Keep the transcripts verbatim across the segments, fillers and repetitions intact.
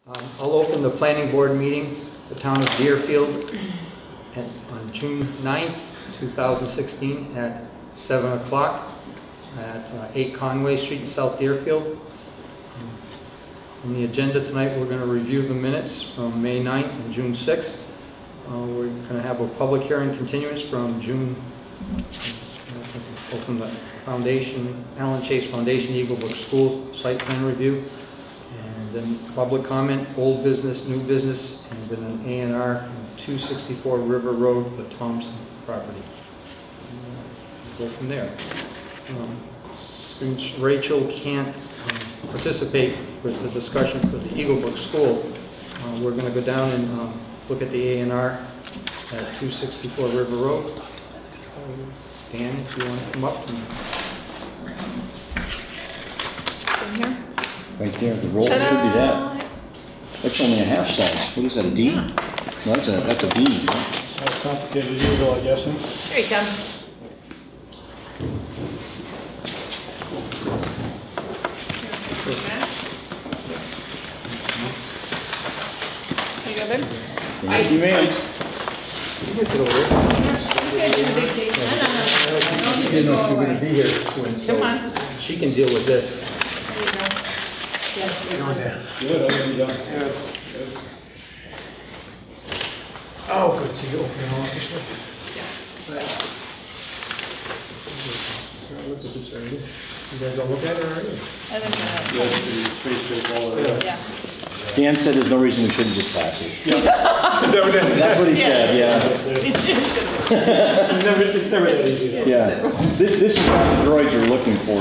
Um, I'll open the planning board meeting, the town of Deerfield, and on June ninth, two thousand sixteen at seven o'clock at uh, eight Conway Street in South Deerfield. On the agenda tonight, we're going to review the minutes from May ninth and June sixth. Uh, we're going to have a public hearing continuance from June, uh, from the Foundation, Allen Chase Foundation, Eagle Brook School site plan review. And then public comment, old business, new business, and then an A and R from two sixty-four River Road, the Thompson property. Uh, go from there. Um, since Rachel can't um, participate with the discussion for the Eagle Brook School, uh, we're going to go down and um, look at the A and R at two sixty-four River Road. Dan, if you want to come up. And in here? Right there, the roll should be that. That's only a half size. What is that, a D? No, that's a, that's a B. That's complicated as usual, I guess. Huh? Here you come. You go, babe? Thank you, ma'am. you get it over here. I didn't know if you were going to be here, Quinn, so Come on. she can deal with this. There you go. How you doing there? Good, how you doing? Good. Oh, good, so you opening officially? Yeah. So I looked at this already. You guys all look at it already? I think uh, Yeah, it's pretty straightforward. yeah. Dan said there's no reason we shouldn't just pass it. Yeah. Is that what that says? That's what he said, yeah. It's never, it's never that easy. Yeah. This, this is not the droid you're looking for.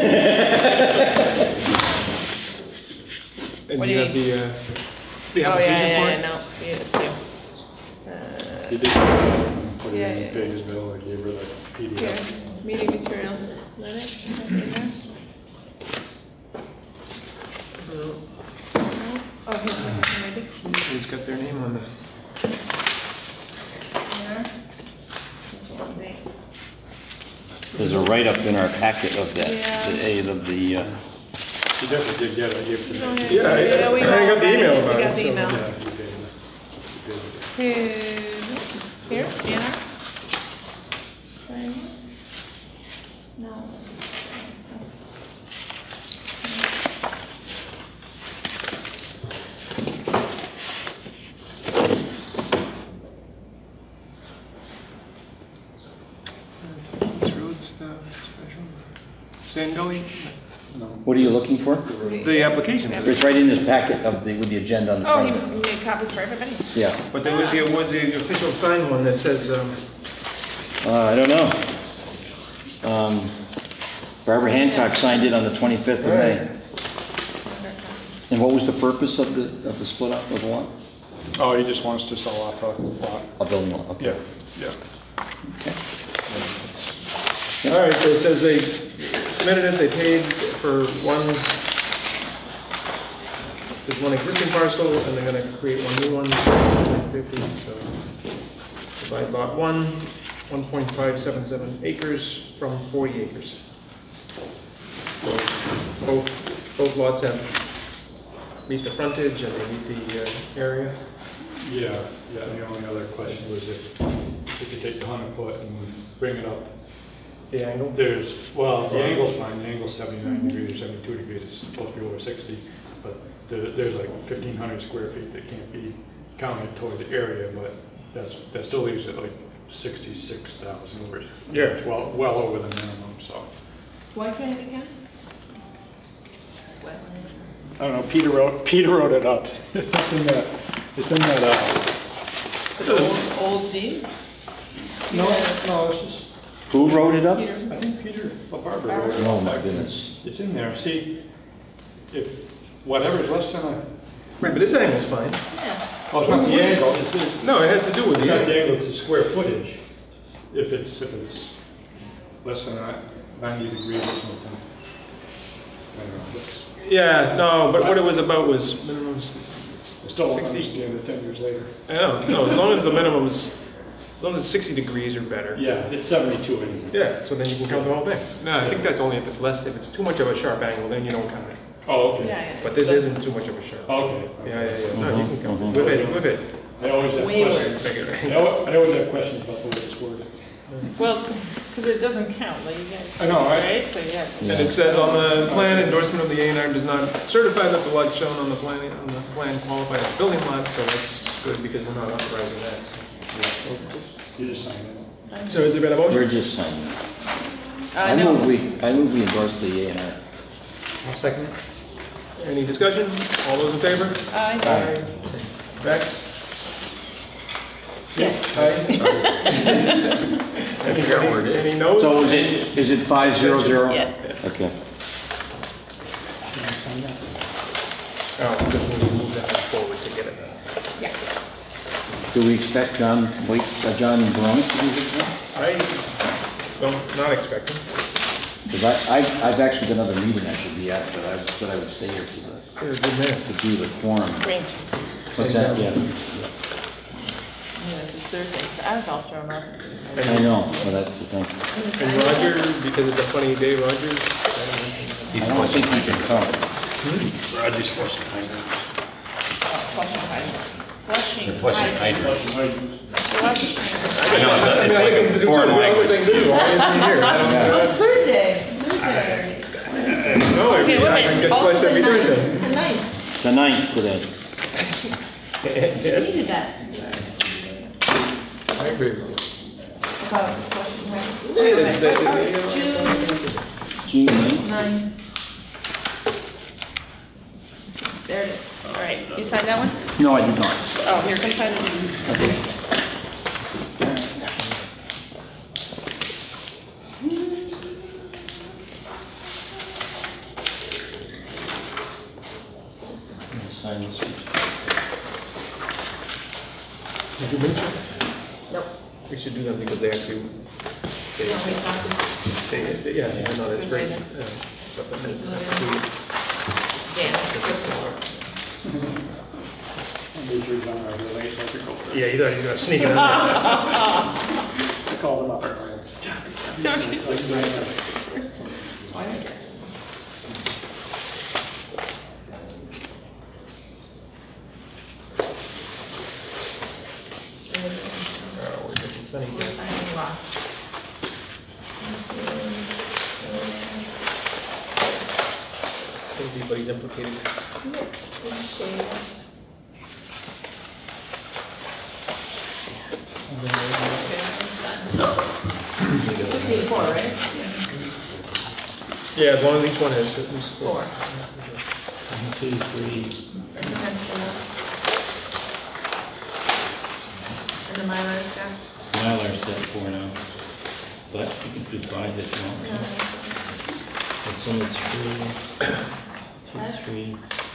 And What you do you have the, uh, the Oh, yeah, application yeah, for yeah, it? no, yeah, it's you. Uh, You did put it Yeah, in yeah. Vegas bill, I gave her the P D Here, F. meeting materials. Let it, is that in there? No? Oh, here, here, maybe. Who's got their name on the... There. That's the one thing. There's a write-up in our packet of that, Yeah. the A of the, uh, She definitely did get it, I gave it to Go her. ahead. Yeah, yeah, we I all got the email it. about We it, got the so- email. Yeah, you did. You did. Here, here, Anna? Right. No. Keats Roads, uh, special. Sand Gully? what are you looking for? The application. It's right in this packet of the, with the agenda on the Oh, he front. he made copies for everybody? Yeah. But there was the, was the official signed one that says, um, Uh, I don't know. Um, Barbara Hancock signed it on the twenty-fifth of May. And what was the purpose of the, of the split up of the lot? Oh, he just wants to sell off a lot. A building lot, okay. Yeah, yeah. Okay. all right, so it says they submitted it, they paid for one, there's one existing parcel, and they're gonna create one new one, fifty, so. If I bought one, one point five seven seven acres from forty acres. So both, both lots have, meet the frontage and they meet the uh, area. Yeah, yeah, the only other question was if you could take the hundred foot and bring it up. The angle? There's, well, the angle's fine, the angle's seventy-nine degrees or seventy-two degrees, it's supposed to be over sixty, but there, there's like fifteen hundred square feet that can't be counted toward the area, but that's, that still leaves it like sixty-six thousand, which Yeah. is well, well over the minimum, so. Why can't it again? It's wetland. I don't know, Peter wrote, Peter wrote it up. It's in that, it's in that, uh, It's an old, old deed? no, no, it's just, Who wrote it up? Peter. I think Peter LaBarbera wrote it Oh up. my goodness. It's in there, see, if, whatever is less than a, Right, but this angle's fine. Yeah. oh, it's not the angle, it's, it's No, it has to do with not the angle. the angle, it's the square footage. If it's, if it's less than ninety degrees or something. I don't know, that's- Yeah, no, but what it was about was minimum, I still don't sixty. understand it ten years later. I know, no, as long as the minimum is, as long as it's sixty degrees or better. Yeah, it's seventy-two anyway. Yeah, so then you can count the whole thing. No, I think that's only if it's less, if it's too much of a sharp angle, then you don't count it. Oh, okay. Yeah, yeah. But this isn't too much of a sharp. Okay. Yeah, yeah, yeah. No, you can come Mhm, with it, with it. I always have Way questions. I al- I always have questions about the way it's worded. Well, because it doesn't count, like you guys. I know, right? Right, so yeah. And it says on the plan, endorsement of the A and R does not certify that the lot shown on the plan, on the plan qualify as a building lot, so that's good because we're not authorizing that. so. You just sign it. So has there been a motion? We're just signing. Uh, I move no, we, I move we endorse the A and R. I'll second it. Any discussion? All those in favor? I, Aye. Rex? yes. Aye. I forgot where it is. Any noes? So is it, is it five zero zero? Yes. Okay. Can I sign that? Oh, just need to move that forward to get it. Yeah. Do we expect John, wait, uh, John Barone to do this one? I don't, not expecting. Because I, I've, I've actually got another meeting I should be at, but I said I would stay here to the, You're a good man. to do the quorum. Great. What's that? Yeah. Yeah, this is Thursday, because I was all thrown off. I know, well, that's the thing. And Roger, because it's a funny day, Roger, I I don't think he can come. Roger's flushing hydrants. Flushing hydrants. Flushing. Flushing hydrants. Flushing. I know, I mean, I think it's a foreign good language. thing to do. Why isn't he here? I don't Yeah. know. It's Thursday. It's Thursday. No, I Okay, mean, wait a I minute, it's get also flushed the every ninth. Thursday. It's the ninth. It's a ninth today. Yes. Needed that. I agree with you. About flushing hydrants. Yeah, it's the- Alright, the- June June ninth? ninth. There it is. All right, you signed that one? No, I did not. Oh, here, come sign it. Okay. Sign this one. Did you mention? Nope. We should do them because they actually, they, No, we talked about- they, they- yeah, yeah, no, that's great. Yeah, but the minutes have to be- Yeah. Make sure he's on our relay so I can go for it. Yeah, you thought you were gonna sneak it in there. I called him up earlier. Don't you? Oh, we're getting plenty We're of- signing lots. Everybody's implicated. Let's see, four, right? Yeah, as long as each one has at least four. Four. One, two, three. And the Mylar stuff? Mylar's got four now, but you can do five if you want. It's only three, two, three.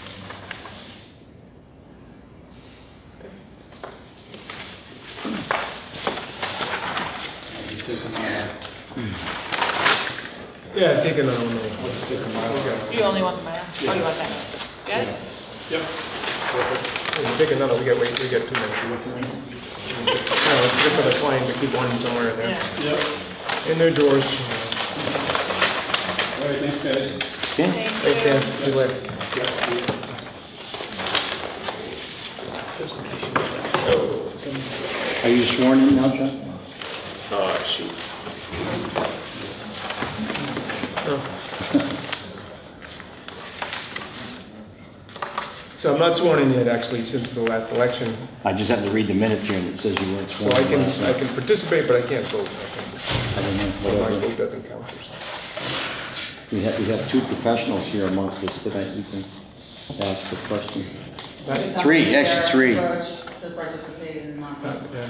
Yeah, take another one. You only want the Mylar? Oh, you want that? Got it? Yep. Yeah, take another, we got, wait, we got two minutes. No, it's good for the client to keep one somewhere in there. Yeah. Yep. In their drawers. All right, thanks, guys. Okay, Thanks, Dan. Good luck. are you sworn in now, John? Oh, shoot. So I'm not sworn in yet, actually, since the last election. I just have to read the minutes here and it says you weren't So sworn I in can, last I night. can participate, but I can't vote. I think. I don't know, Or my whatever. vote doesn't count or something. We have, we have two professionals here amongst us tonight, we can ask the question. Three, actually three. To participate in non Yeah.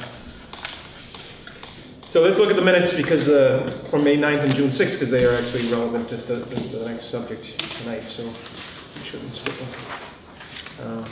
So let's look at the minutes because, uh, from May ninth and June sixth, because they are actually relevant to the, to the next subject tonight, so we shouldn't skip them. Um,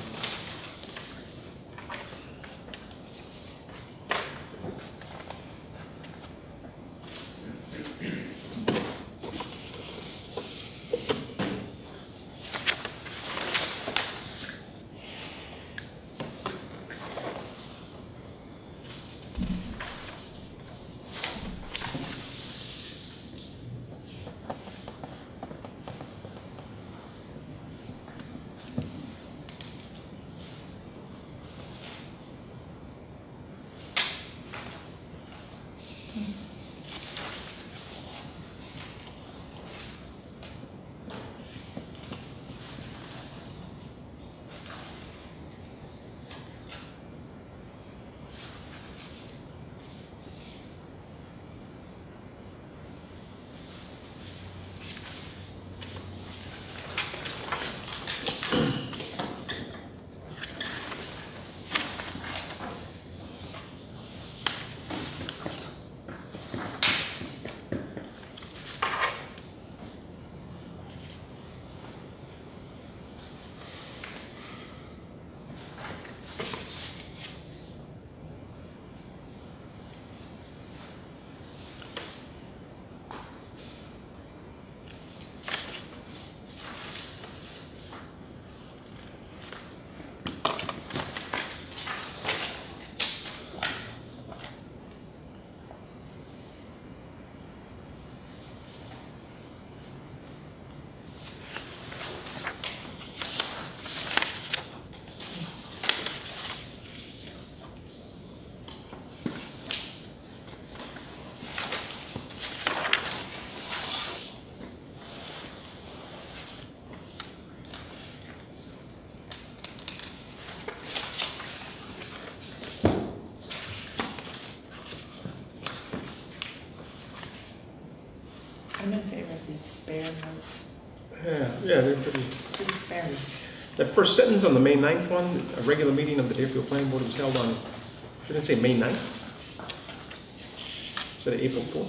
spare notes. Yeah, yeah, they're pretty. Pretty spare. The first sentence on the May ninth one, a regular meeting of the Deerfield Planning Board was held on, shouldn't it say May ninth? Instead of April fourth?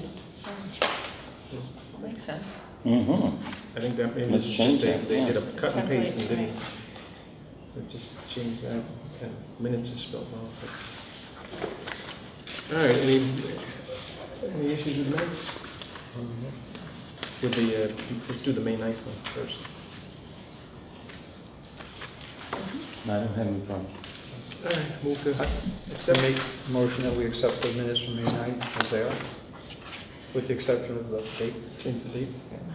Makes sense. Mm-hmm. I think that maybe Let's it's change just they, that, they yeah. did a cut and paste and Template, didn't. So just change that, and minutes is spelled wrong. All right, any, any issues with minutes? With the, uh, let's do the May ninth one first. I don't have any problem. All right, move to Accept accept. make motion that we accept the minutes from May ninth as they are, with the exception of the date. Change the date.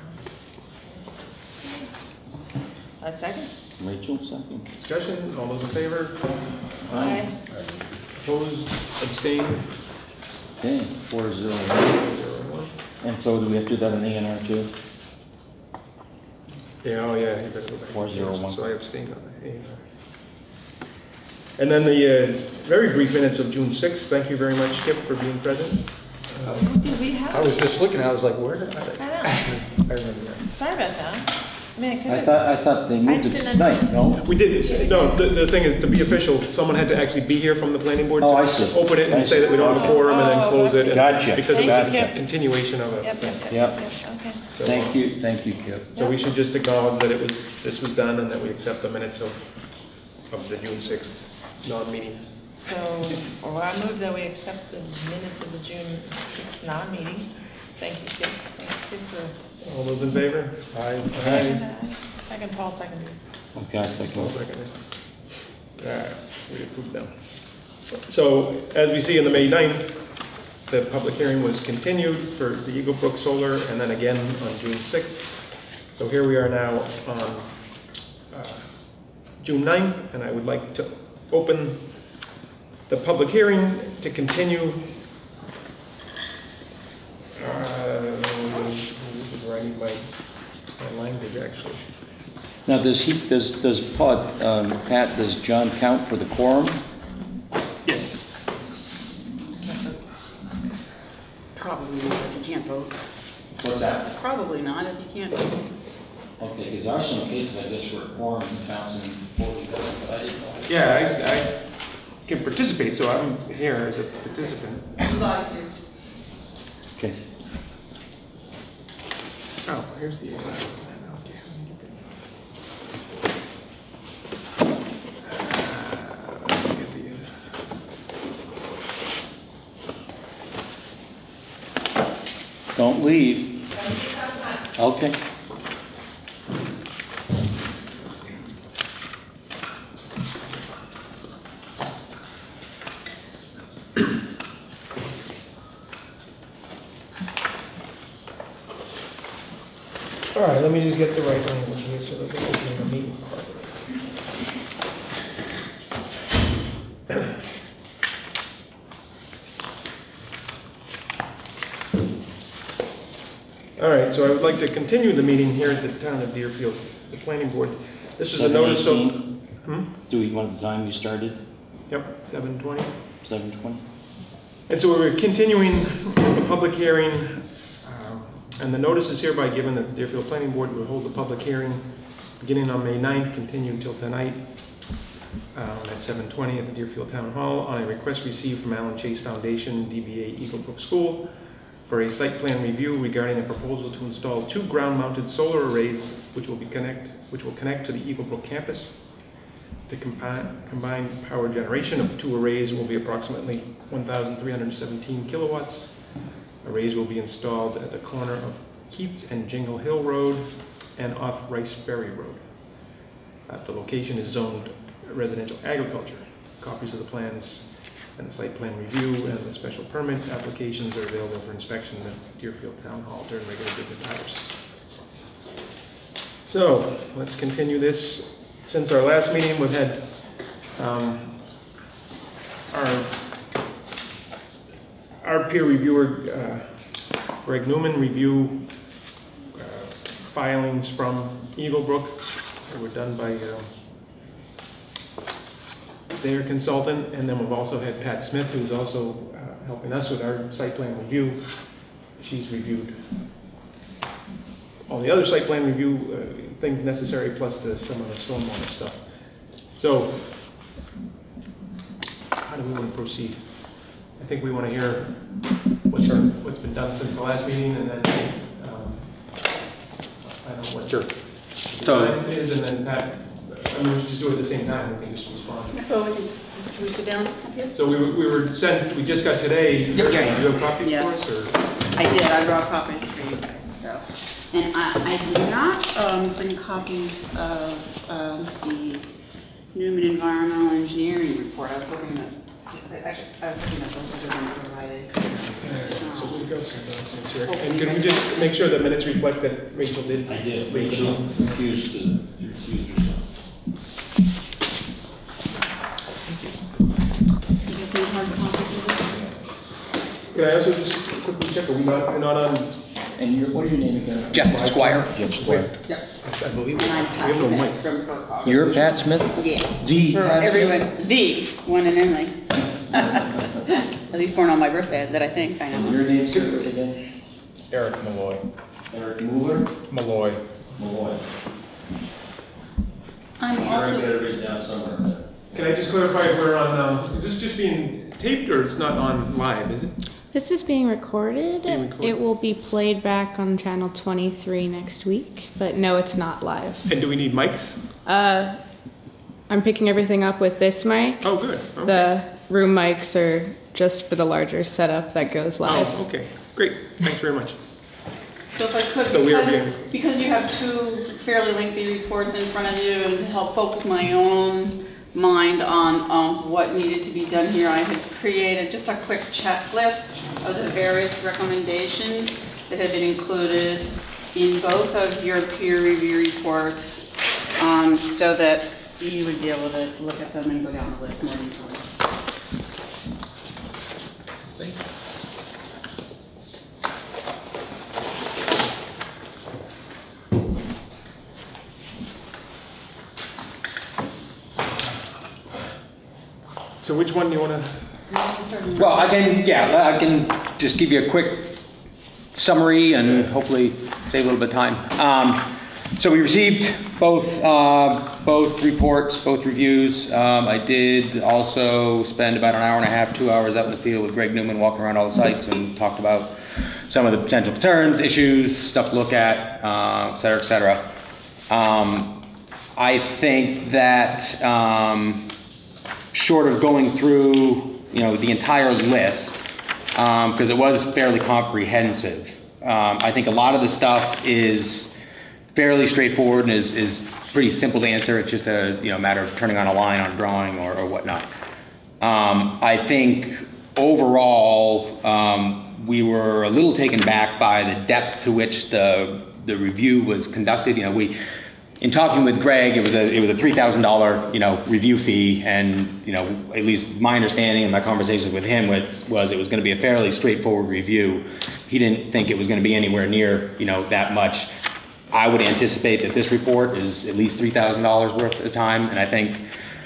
A second? Rachel, second. Discussion, all those in favor? Aye. Opposed, abstained? Okay, four zero. Zero, one. And so do we have to do that in A and R too? Yeah, oh yeah, you better go back. Four zero one. So I abstained on the A and R. And then the uh, very brief minutes of June sixth. Thank you very much, Skip, for being present. Um, Did we have? I was just looking, I was like, where did I? I know. I remember that. Sorry about that. I mean, I could I have. thought, I thought they moved just it didn't tonight, no? We did, no, the, the thing is, to be official, someone had to actually be here from the planning board Oh, to I see. open it I and say see. that we don't have a Okay. quorum and then Oh, close I it. see. and- Gotcha. Because it was Thank you, a Kip. continuation of Yep, a yep, thing. yep. Yep. Yes, okay. So, Thank uh, you, thank you, Kip. So we should just acknowledge that it was, this was done and that we accept the minutes of, of the June sixth non-meeting. So, well, I move that we accept the minutes of the June sixth non-meeting. Thank you, Kip. Thanks, Kip, for. All those in favor? I, Aye. Second, Paul, second. Okay, I second. All seconded. All right, we approve them. So, as we see in the May ninth, the public hearing was continued for the Eagle Brook Solar and then again on June sixth. So here we are now on uh, June ninth, and I would like to open the public hearing to continue. Uh, where I need my, my language actually. Now, does he, does, does Paul, um, Pat, does John count for the quorum? Yes. Probably not if you can't vote. What's that? Probably not if you can't vote. Okay, because there are some cases, I guess, where quorum counts in voting, but I didn't know. Yeah, I, I can participate, so I'm here as a participant. Would like to. Okay. Oh, here's the. Don't leave. Okay. All right, let me just get the right language here so that we can open the meeting properly. All right, so I would like to continue the meeting here at the town of Deerfield, the planning board. This is a notice of. seven eighteen. Hmm? Do we want the time you started? Yep, seven twenty. seven twenty? And so we're continuing the public hearing, um, and the notice is hereby given that the Deerfield Planning Board will hold the public hearing beginning on May ninth, continue until tonight um, at seven twenty at the Deerfield Town Hall on a request received from Allen Chase Foundation, D B A Eagle Brook School, for a site plan review regarding a proposal to install two ground-mounted solar arrays which will be connect, which will connect to the Eagle Brook campus. The combined, combined power generation of the two arrays will be approximately one thousand three hundred seventeen kilowatts. Arrays will be installed at the corner of Keats and Jingle Hill Road and off Riceberry Road. Uh, the location is zoned residential agriculture. Copies of the plans and the site plan review and the special permit applications are available for inspection at Deerfield Town Hall during regular business hours. So let's continue this. Since our last meeting, we've had um, our, our peer reviewer, uh, Greg Newman, review uh, filings from Eagle Brook that were done by uh, their consultant. And then we've also had Pat Smith, who's also uh, helping us with our site plan review. She's reviewed all all the other site plan review uh, things necessary, plus the, some of the stormwater stuff. So, how do we want to proceed? I think we want to hear what's, what's been done since the last meeting, and then, um, I don't know what Sure. the So- time is, and then Pat, I mean, we should just do it at the same time, we can just respond. Oh, we can just, should we sit down up here? So we were, we were sent, we just got today, do you have copies Yeah. for us, or? I did, I brought copies for you guys, so. And I, I did not um, bring copies of um, the Newman Environmental Engineering report. I was looking at, actually, I was looking at those that were provided. So we've got some documents here. And could we just make sure the minutes reflect that Rachel did? I did. Rachel. Refused to, you refused yourself. Is this any hard copies of this? Can I also just quickly check, are we not, we're not on? And your, what are your name again? Jeff Squire. Jeff Square. Yep. I believe. And I'm We Pat have no Smith mics. from Fort You're Pat Smith? Yes. The For Pat Smith? everyone, the one and only. At least born on my birthday, that I think, I And know. your name, sir, is again? Eric Malloy. Eric Mueller? Malloy. Malloy. I'm Sure, I also, got it written down somewhere. Can I just clarify, we're on, um, is this just being taped or it's not on live, is it? This is being recorded. Being recorded. It will be played back on channel twenty-three next week, but no, it's not live. And do we need mics? Uh, I'm picking everything up with this mic. Oh, good. Okay. The room mics are just for the larger setup that goes live. Oh, okay, great, thanks very much. so if I could, So we are because, being- because you have two fairly lengthy reports in front of you, and to help focus my own mind on um, what needed to be done here, I had created just a quick checklist of the various recommendations that have been included in both of your peer review reports, um, so that you would be able to look at them and go down the list more easily. Thank you. So which one do you want to? Well, I can, yeah, I can just give you a quick summary and hopefully save a little bit of time. Um, so we received both uh, both reports, both reviews. Um, I did also spend about an hour and a half, two hours out in the field with Greg Newman, walking around all the sites and talked about some of the potential concerns, issues, stuff to look at, uh, et cetera, et cetera. Um, I think that um, short of going through, you know, the entire list, because um, it was fairly comprehensive. Um, I think a lot of the stuff is fairly straightforward and is, is pretty simple to answer. It's just a you know matter of turning on a line on a drawing or, or whatnot. Um, I think overall um, we were a little taken back by the depth to which the the review was conducted. You know, we. In talking with Greg, it was a it was a three thousand dollar you know review fee, and you know at least my understanding and my conversations with him was, was it was going to be a fairly straightforward review. He didn't think it was going to be anywhere near you know that much. I would anticipate that this report is at least three thousand dollars worth at the time, and I think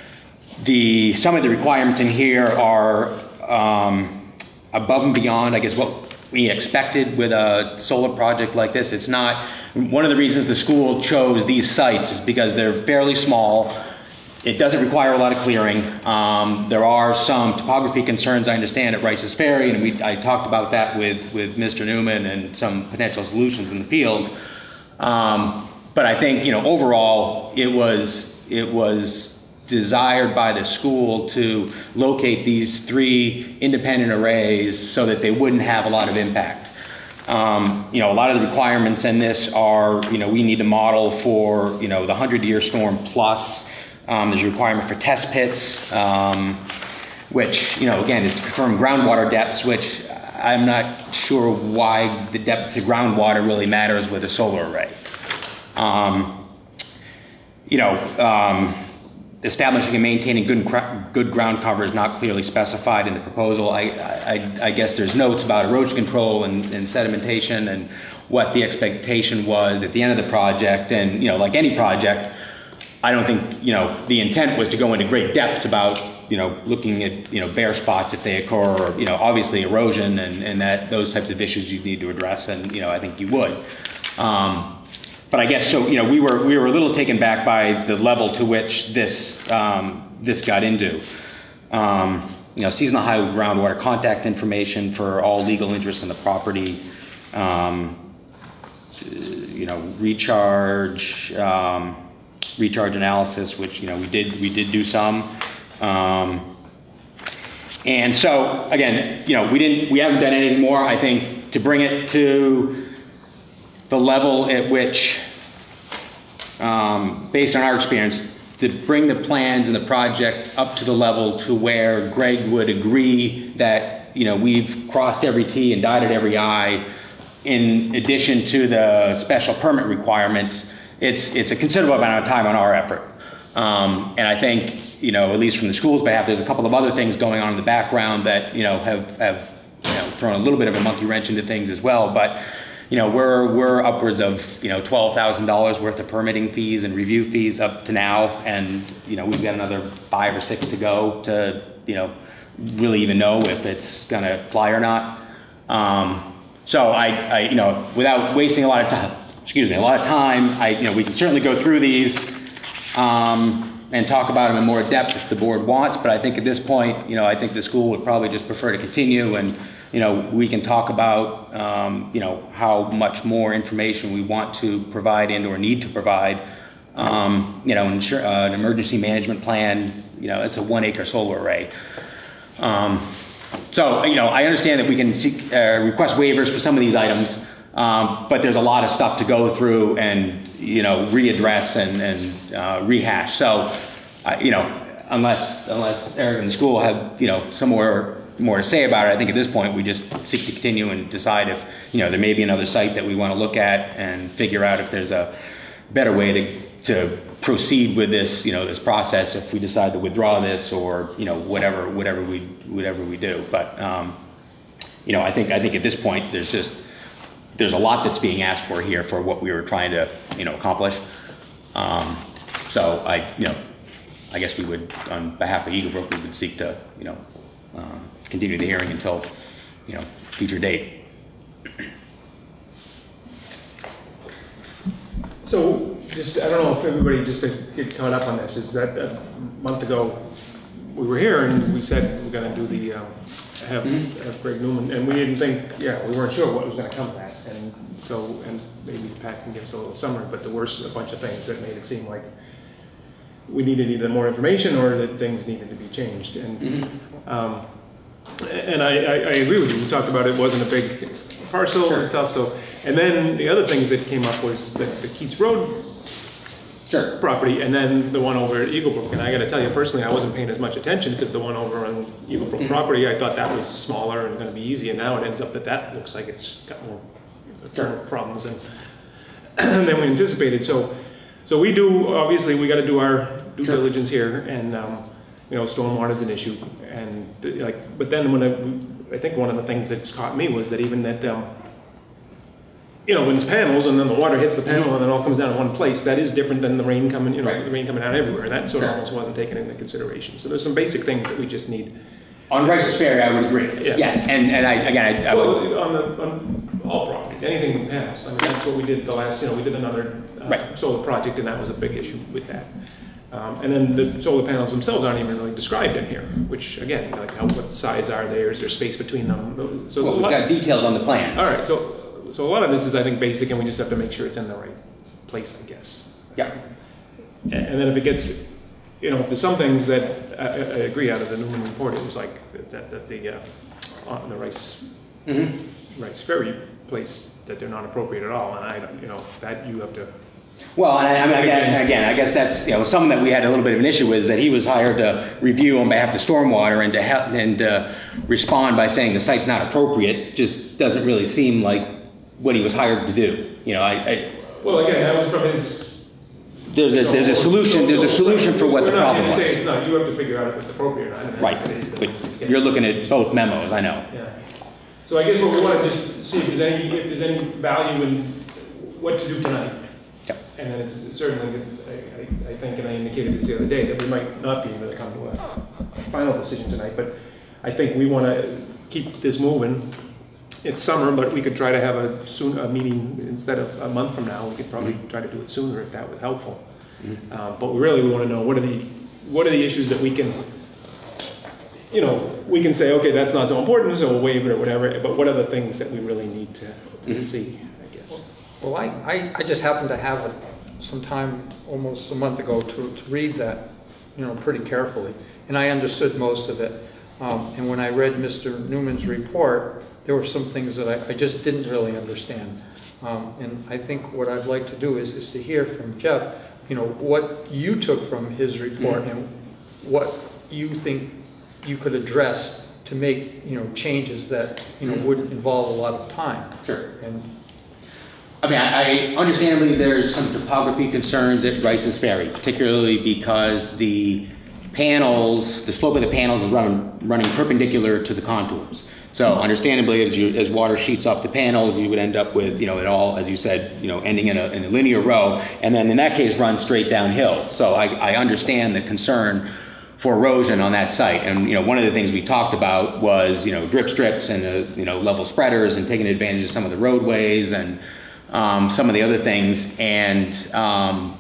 the some of the requirements in here are um, above and beyond, I guess, what we expected with a solar project like this. It's not. One of the reasons the school chose these sites is because they're fairly small. It doesn't require a lot of clearing. Um, there are some topography concerns, I understand, at Rice's Ferry, and we, I talked about that with, with Mister Newman and some potential solutions in the field. Um, but I think, you know, overall, it was it was desired by the school to locate these three independent arrays so that they wouldn't have a lot of impact. Um, you know, a lot of the requirements in this are, you know, we need to model for, you know, the hundred-year storm plus. Um, there's a requirement for test pits, um, which, you know, again, is to confirm groundwater depths, which I'm not sure why the depth to groundwater really matters with a solar array. Um, you know, um, establishing and maintaining good, good ground cover is not clearly specified in the proposal. I, I, I guess there's notes about erosion control and, and sedimentation and what the expectation was at the end of the project. And, you know, like any project, I don't think, you know, the intent was to go into great depths about, you know, looking at, you know, bare spots if they occur, or, you know, obviously erosion and, and that those types of issues you need to address. And, you know, I think you would. Um, but I guess, so, you know, we were, we were a little taken back by the level to which this, um, this got into. Um, you know, seasonal high groundwater contact information for all legal interests in the property, um, you know, recharge, um, recharge analysis, which, you know, we did, we did do some. Um, and so, again, you know, we didn't, we haven't done anything more. I think to bring it to the level at which, um, based on our experience, to bring the plans and the project up to the level to where Greg would agree that, you know, we've crossed every T and dotted every I, in addition to the special permit requirements. It's, it's a considerable amount of time on our effort. Um, and I think, you know, at least from the school's behalf, there's a couple of other things going on in the background that, you know, have, have you know, thrown a little bit of a monkey wrench into things as well. But, you know, we're, we're upwards of, you know, twelve thousand dollars worth of permitting fees and review fees up to now. And, you know, we've got another five or six to go to, you know, really even know if it's going to fly or not. Um, so I, I, you know, without wasting a lot of time, excuse me, a lot of time, I, you know, we can certainly go through these, um, and talk about them in more depth if the board wants. But I think at this point, you know, I think the school would probably just prefer to continue, and, you know, we can talk about, um, you know, how much more information we want to provide and or need to provide. Um, you know, insure, uh, an emergency management plan, you know, it's a one acre solar array. Um, so, you know, I understand that we can seek, uh, request waivers for some of these items, um, but there's a lot of stuff to go through and, you know, readdress and, and uh, rehash. So, uh, you know, unless, unless Eric and the school have, you know, somewhere more to say about it, I think at this point we just seek to continue and decide if, you know, there may be another site that we want to look at and figure out if there's a better way to, to proceed with this, you know, this process, if we decide to withdraw this or, you know, whatever, whatever we, whatever we do. But, um, you know, I think, I think at this point there's just, there's a lot that's being asked for here for what we were trying to, you know, accomplish. Um, so I, you know, I guess we would, on behalf of Eaglebrook, we would seek to, you know, um, continue the hearing until, you know, future date. So, just, I don't know if everybody just to get caught up on this, is that a month ago, we were here and we said we're gonna do the, um, have, have Greg Newman, and we didn't think, yeah, we weren't sure what was gonna come of that, and so, and maybe Pat can give us a little summary, but there were a bunch of things that made it seem like we needed either more information or that things needed to be changed, and, mm-hmm. um, and I, I, I agree with you, we talked about it wasn't a big parcel sure. and stuff, so, and then the other things that came up was the, the Keats Road sure. property, and then the one over at Eaglebrook. And I got to tell you, personally, I wasn't paying as much attention because the one over on Eaglebrook mm-hmm. property, I thought that was smaller and going to be easy, and now it ends up that that looks like it's got more sure. problems than, than we anticipated. So, so we do, obviously, we got to do our due sure. diligence here, and um, you know, stormwater is an issue, and like, but then when I, I think one of the things that caught me was that even that. Um, You know, when it's panels and then the water hits the panel mm-hmm. and it all comes down in one place, that is different than the rain coming, you know, right. the rain coming out everywhere. And that sort of sure. almost wasn't taken into consideration. So there's some basic things that we just need. On Rice's Ferry, I would agree. Yeah. Yes, and and I again, I, I well, would. on the on all properties, anything with panels. I mean, that's what we did the last. You know, we did another uh, right. solar project, and that was a big issue with that. Um, and then the solar panels themselves aren't even really described in here. Which again, like how what size are they? Is there space between them? So well, we've got details on the plan. All right, so. So a lot of this is, I think, basic, and we just have to make sure it's in the right place, I guess. Yeah. And then if it gets, you know, there's some things that I, I agree out of the Newman report. It was like that, that the uh, on the Rice mm-hmm. Rice Ferry place that they're not appropriate at all, and I, you know, that you have to. Well, and I, I mean, again, again, I guess that's, you know, something that we had a little bit of an issue with, is that he was hired to review on behalf of the stormwater and to help and uh, respond by saying the site's not appropriate. Just doesn't really seem like what he was hired to do. You know, I. I well, again, that was from his. There's a there's a solution there's a solution for what the problem was. Say, no, you have to figure out if it's appropriate or not. Right, but you're looking at both memos, I know. Yeah. So I guess what we want to just see if there's any if there's any value in what to do tonight. Yep. And then it's certainly, I, I, I think, and I indicated this the other day, that we might not be able to come to a final decision tonight. But I think we want to keep this moving. it's summer, but we could try to have a soon, a meeting instead of a month from now. We could probably try to do it sooner if that was helpful. Uh, but we really want to know what are the, what are the issues that we can, you know, we can say, okay, that's not so important, so we'll waive it or whatever, but what are the things that we really need to, to Mhm. see, I guess. Well, I, I, I just happened to have it some time, almost a month ago, to, to read that, you know, pretty carefully. And I understood most of it. Um, and when I read Mister Newman's report, there were some things that I, I just didn't really understand. Um, and I think what I'd like to do is, is to hear from Jeff, you know, what you took from his report and what you think you could address to make, you know, changes that, you know, would involve a lot of time. Sure. And I mean, I, I understandably there's some topography concerns at Rice's Ferry, particularly because the panels, the slope of the panels is running, running perpendicular to the contours. So understandably, as you, as water sheets off the panels, you would end up with, you know, it all, as you said, you know, ending in a, in a linear row, and then in that case run straight downhill. So I, I understand the concern for erosion on that site. And, you know, one of the things we talked about was, you know, drip strips and, uh, you know, level spreaders and taking advantage of some of the roadways and um, some of the other things. And um,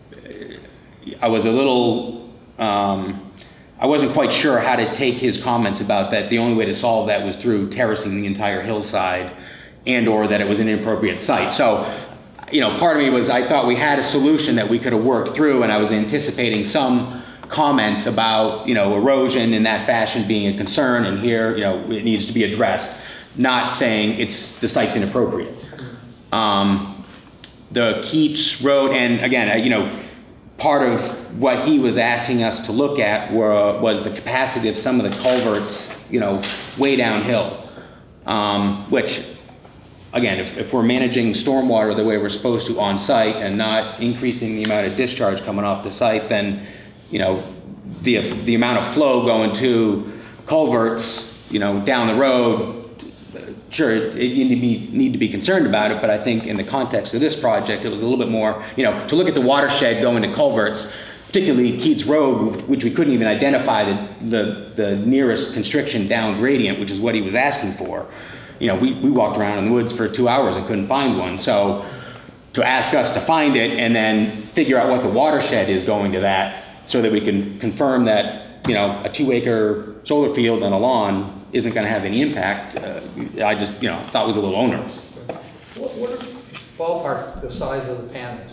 I was a little, um, I wasn't quite sure how to take his comments about that. The only way to solve that was through terracing the entire hillside and or that it was an inappropriate site. So, you know, part of me was, I thought we had a solution that we could have worked through, and I was anticipating some comments about, you know, erosion in that fashion being a concern, and here, you know, it needs to be addressed, not saying it's the site's inappropriate. Um, the Keats Road, and again, you know, part of what he was asking us to look at were, was the capacity of some of the culverts, you know, way downhill, um, which, again, if, if we're managing stormwater the way we're supposed to on site and not increasing the amount of discharge coming off the site, then, you know, the the amount of flow going to culverts, you know, down the road, sure, it, it, you need to be need to be concerned about it. But I think in the context of this project, it was a little bit more, you know, to look at the watershed going to culverts, particularly Keats Road, which we couldn't even identify the the, the nearest constriction down gradient, which is what he was asking for. You know, we, we walked around in the woods for two hours and couldn't find one. So to ask us to find it and then figure out what the watershed is going to that, so that we can confirm that, you know, a two acre solar field and a lawn isn't going to have any impact, uh, I just, you know, thought was a little onerous. what, what are ballpark the size of the panels?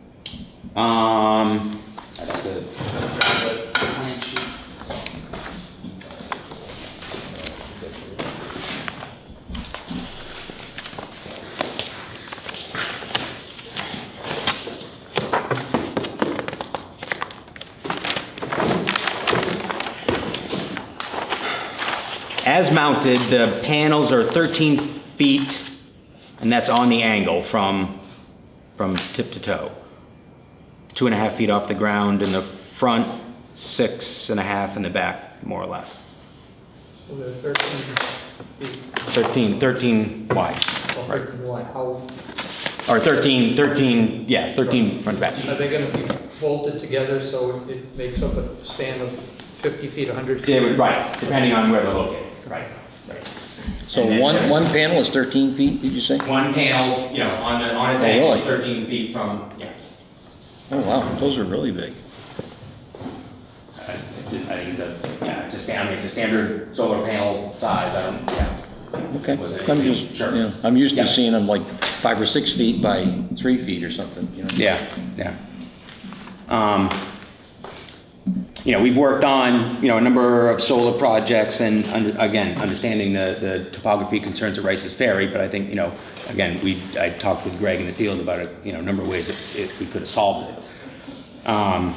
Um, I'd have to grab the plan sheet. As mounted, the panels are thirteen feet, and that's on the angle from, from tip to toe. Two and a half feet off the ground in the front, six and a half in the back, more or less. So they're thirteen feet, thirteen, thirteen wide. or thirteen wide. How, Or thirteen, thirteen, yeah, thirteen front to back. are they going to be bolted together so it makes up a span of fifty feet, one hundred feet? They would, right, depending on where they're located. Right, right. So And then one, there's- one panel is thirteen feet, did you say? One panel, you know, on the, on its Oh, angle is really? thirteen feet from, yeah. Oh, wow, those are really big. I I think it's a, yeah, it's a standard, it's a standard solar panel size, I don't, yeah. Okay, Was it- I'm just, Sure. yeah, I'm used to Yeah. seeing them like five or six feet by three feet or something, you know? Yeah, yeah. Um, you know, we've worked on, you know, a number of solar projects and, under, again, understanding the, the topography concerns at Rice's Ferry, but I think, you know, again, we, I talked with Greg in the field about a, you know, a number of ways that it, we could have solved it. Um,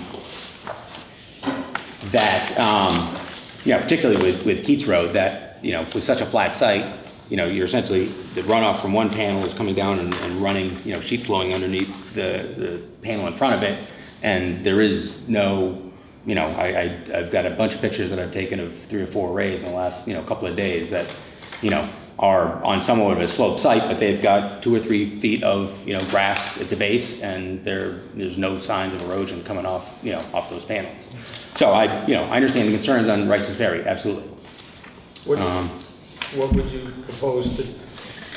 that, um, you know, particularly with, with Keats Road, that, you know, with such a flat site, you know, you're essentially, the runoff from one panel is coming down and, and running, you know, sheet flowing underneath the, the panel in front of it, and there is no, you know, I, I, I've got a bunch of pictures that I've taken of three or four arrays in the last, you know, couple of days that, you know, are on somewhat of a sloped site, but they've got two or three feet of, you know, grass at the base, and there, there's no signs of erosion coming off, you know, off those panels. So I, you know, I understand the concerns on Rice's Ferry, absolutely. What, Um, what would you propose to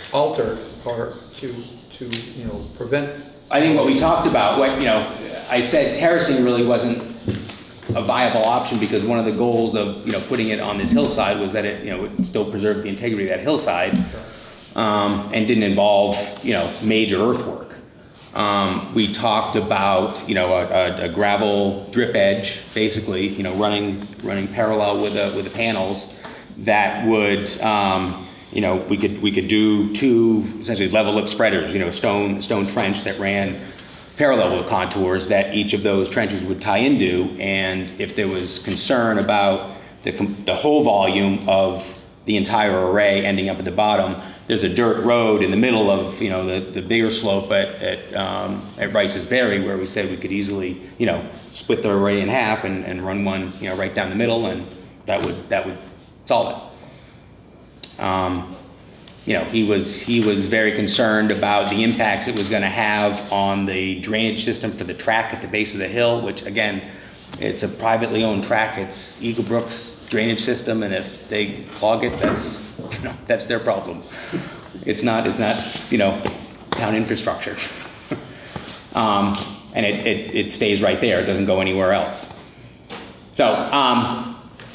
alter or to, to, you know, prevent? I think what we talked about, what, you know, I said terracing really wasn't a viable option because one of the goals of, you know, putting it on this hillside was that it, you know, would still preserve the integrity of that hillside, um, and didn't involve, you know, major earthwork. Um, we talked about, you know, a, a, a gravel drip edge, basically, you know, running running parallel with the with the panels that would, um, you know, we could we could do two essentially level lip spreaders, you know, stone stone trench that ran parallel with contours that each of those trenches would tie into, and if there was concern about the, the whole volume of the entire array ending up at the bottom, there's a dirt road in the middle of, you know, the, the bigger slope at, at, um, at Rice's Ferry where we said we could easily, you know, split the array in half and, and run one, you know, right down the middle, and that would, that would solve it. Um, You know, he was he was very concerned about the impacts it was going to have on the drainage system for the track at the base of the hill, which again, it's a privately owned track. It's Eagle Brook's drainage system, and if they clog it, that's, you know, that's their problem. It's not it's not you know, town infrastructure, um, and it, it it stays right there. It doesn't go anywhere else. So um,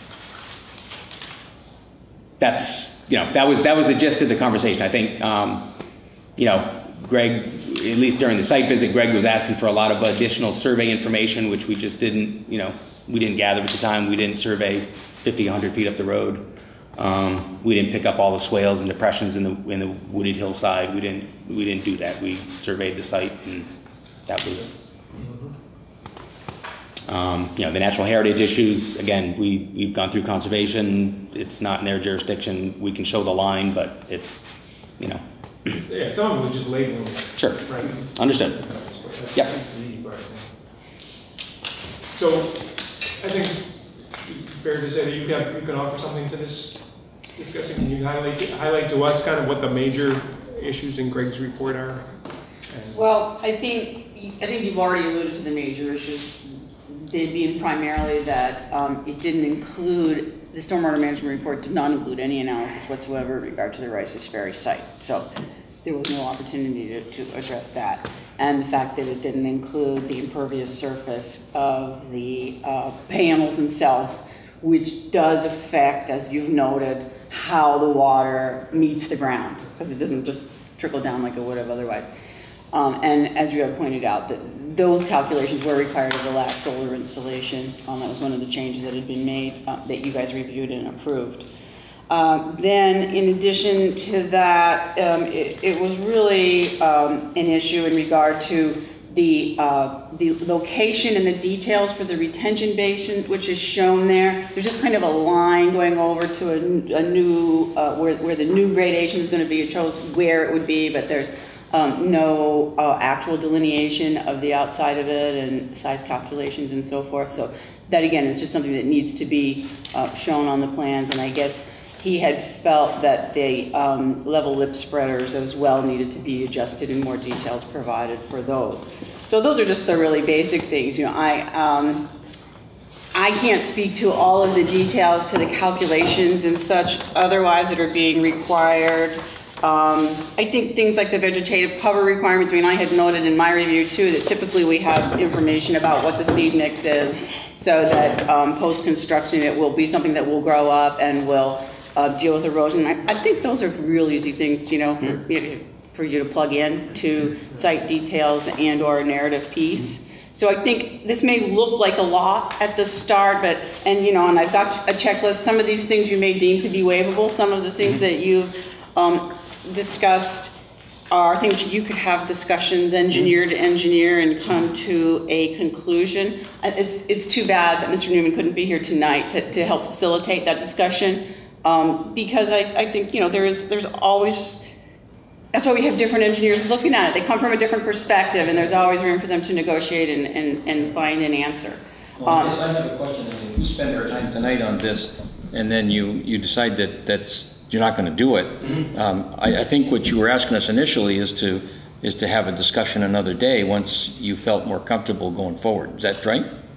that's. You know, that was that was the gist of the conversation. I think, um, you know, Greg, at least during the site visit, Greg was asking for a lot of additional survey information, which we just didn't, you know, we didn't gather at the time. We didn't survey fifty, a hundred feet up the road. Um, we didn't pick up all the swales and depressions in the in the wooded hillside. We didn't we didn't do that. We surveyed the site, and that was. Um, you know, the natural heritage issues, again, we, we've gone through conservation. It's not in their jurisdiction. We can show the line, but it's, you know. Yeah, some of it was just labeling. Sure. Right. Understood. That's, Yep. that's the easy part. So, I think it's fair to say that you can, you can offer something to this discussion. Can you highlight, highlight to us kind of what the major issues in Greg's report are? And Well, I think, I think you've already alluded to the major issues. They being primarily that um, it didn't include, the stormwater management report did not include any analysis whatsoever in regard to the Rice's Ferry site. So there was no opportunity to, to address that. And the fact that it didn't include the impervious surface of the uh, panels themselves, which does affect, as you've noted, how the water meets the ground, because it doesn't just trickle down like it would have otherwise. Um, and as you have pointed out, that those calculations were required of the last solar installation. Um, that was one of the changes that had been made uh, that you guys reviewed and approved. Um, then, in addition to that, um, it, it was really um, an issue in regard to the uh, the location and the details for the retention basin, which is shown there. There's just kind of a line going over to a, a new uh, where where the new gradation is going to be. It shows where it would be, but there's Um, no uh, actual delineation of the outside of it and size calculations and so forth. So that, again, is just something that needs to be uh, shown on the plans. And I guess he had felt that the um, level lip spreaders as well needed to be adjusted and more details provided for those. So those are just the really basic things. You know, I um, I can't speak to all of the details to the calculations and such otherwise that are being required. Um, I think things like the vegetative cover requirements, I mean, I had noted in my review too that typically we have information about what the seed mix is so that um, post-construction it will be something that will grow up and will uh, deal with erosion. I, I think those are real easy things, you know, for, you know, for you to plug in to site details and or a narrative piece. So I think this may look like a lot at the start, but, and you know, and I've got a checklist. Some of these things you may deem to be waivable. Some of the things that you've um, discussed are things you could have discussions engineer to engineer and come to a conclusion. It's, it's too bad that Mister Newman couldn't be here tonight to, to help facilitate that discussion um, because I, I think, you know, there is, there's always, that's why we have different engineers looking at it. They come from a different perspective and there's always room for them to negotiate and, and, and find an answer. Well, I guess I have a question. I mean, we spend our time tonight on this and then you, you decide that that's you're not going to do it. Mm-hmm. um, I, I think what you were asking us initially is to is to have a discussion another day once you felt more comfortable going forward. Is that right?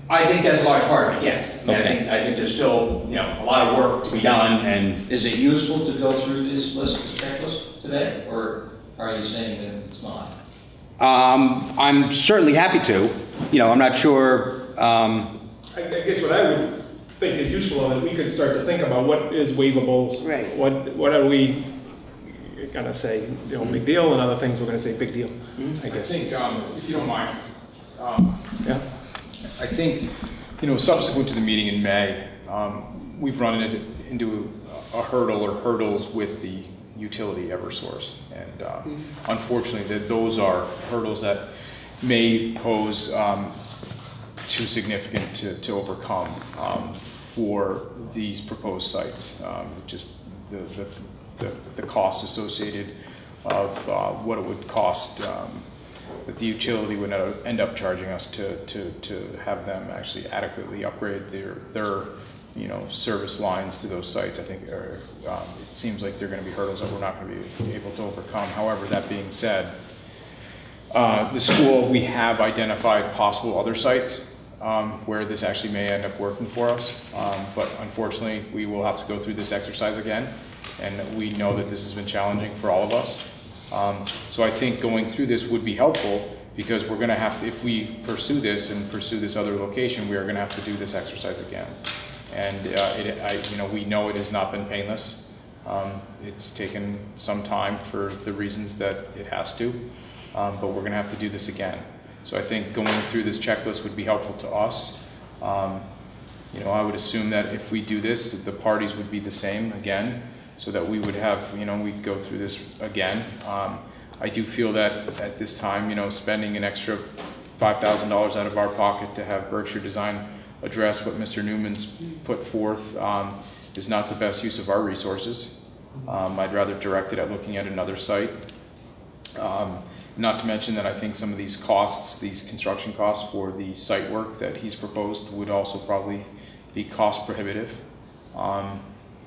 I think that's a large part of it, yes. I mean, I Okay. think, I think there's still, you know, a lot of work to be done, and Is it useful to go through this list, this checklist today, or are you saying that it's not? um, I'm certainly happy to. You know, I'm not sure, um, I, I guess what I would think is useful is we could start to think about what is waivable. Right. What, what are we gonna say, you know, big deal, and other things we're gonna say big deal, I I guess. think, um, if you don't mind, um, Yeah. I think, you know, subsequent to the meeting in May, um, we've run into, into a hurdle or hurdles with the utility Eversource. And uh, unfortunately, that those are hurdles that may pose um, too significant to, to overcome um, for these proposed sites. Um, just the, the, the, the cost associated of uh, what it would cost um, that the utility would end up charging us to, to, to have them actually adequately upgrade their, their you know, service lines to those sites. I think are, um, it seems like they're going to be hurdles that we're not going to be able to overcome. However, that being said, uh, the school, we have identified possible other sites um, where this actually may end up working for us. Um, but unfortunately, we will have to go through this exercise again. And we know that this has been challenging for all of us. Um, so I think going through this would be helpful, because we're going to have to, if we pursue this and pursue this other location, we are going to have to do this exercise again. And uh, it, I, you know, we know it has not been painless. Um, it's taken some time for the reasons that it has to, um, but we're going to have to do this again. So I think going through this checklist would be helpful to us. Um, you know, I would assume that if we do this, the parties would be the same again, so that we would have, you know, we'd go through this again. Um, I do feel that at this time, you know, spending an extra five thousand dollars out of our pocket to have Berkshire Design address what Mister Newman's put forth um, is not the best use of our resources. Um, I'd rather direct it at looking at another site. Um, not to mention that I think some of these costs, these construction costs for the site work that he's proposed would also probably be cost prohibitive. Um,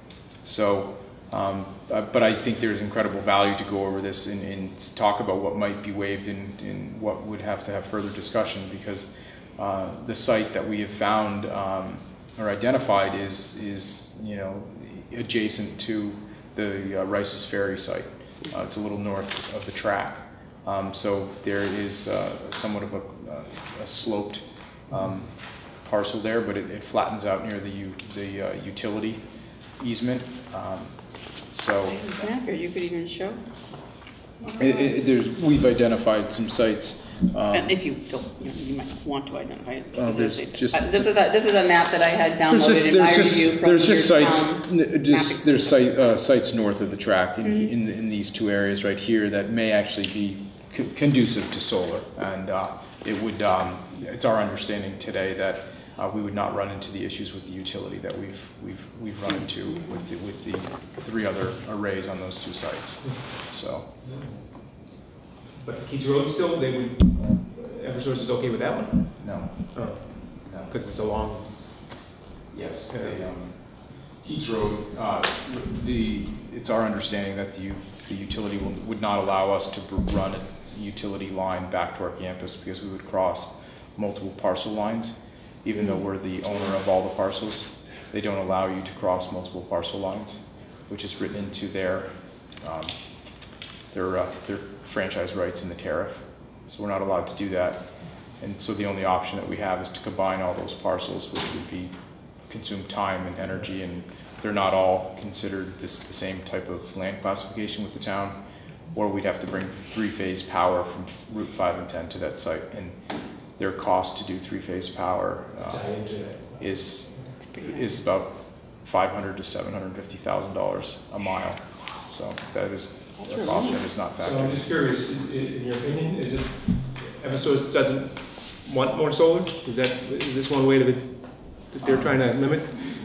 so. Um, uh, but I think there's incredible value to go over this and, and talk about what might be waived and, and what would have to have further discussion, because uh, the site that we have found um, or identified is, is you know, adjacent to the uh, Rice's Ferry site. Uh, it's a little north of the track. Um, so there is uh, somewhat of a, a sloped um, parcel there, but it, it flattens out near the, u the uh, utility easement. Um, So, This map here, you could even show. it, it, there's, we've identified some sites. Um, If you don't, you know, you might want to identify it Uh, there's specifically. just- Uh, This is a, this is a map that I had there's just, downloaded in my there's just, review from there's your just sites, town n- mapping just, there's system. site, uh, sites north of the track in, in, in these two areas right here that may actually be co- conducive to solar. And uh, it would, um, it's our understanding today that Uh, we would not run into the issues with the utility that we've we've we've run into with the, with the three other arrays on those two sites. So, But Keats Road still, they would, Eversource is okay with that one? no, Oh, no. because it's a long, Yes, they, um, Keats Road. Uh, the it's our understanding that the u- the utility will, would not allow us to br- run a utility line back to our campus, because we would cross multiple parcel lines. Even though we're the owner of all the parcels, they don't allow you to cross multiple parcel lines, which is written into their um, their uh, their franchise rights in the tariff. So we're not allowed to do that, and so the only option that we have is to combine all those parcels, which would be consume time and energy, and they're not all considered this the same type of land classification with the town, or we'd have to bring three-phase power from Route five and ten to that site, and their cost to do three-phase power uh, is is about five hundred to seven hundred fifty thousand dollars a mile. So that is a cost that is not so I'm factored. just curious, in, in your opinion, is this, Eversource doesn't want more solar? Is that, is this one way to the, that they're trying to limit?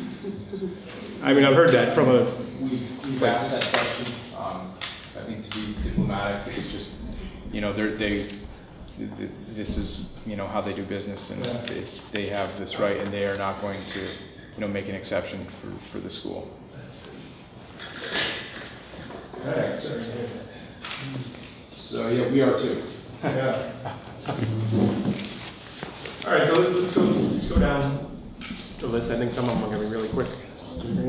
I mean, I've heard that from a, We've asked that question. Um, I think to be diplomatic, it's just, you know, they're, they, this is, you know, how they do business, and it's, they have this right, and they are not going to, you know, make an exception for, for the school. all right, sorry. So, yeah, we are too. Yeah. All right, so let's, let's go, let's go go down the list. I think some of them are going to be really quick. Right?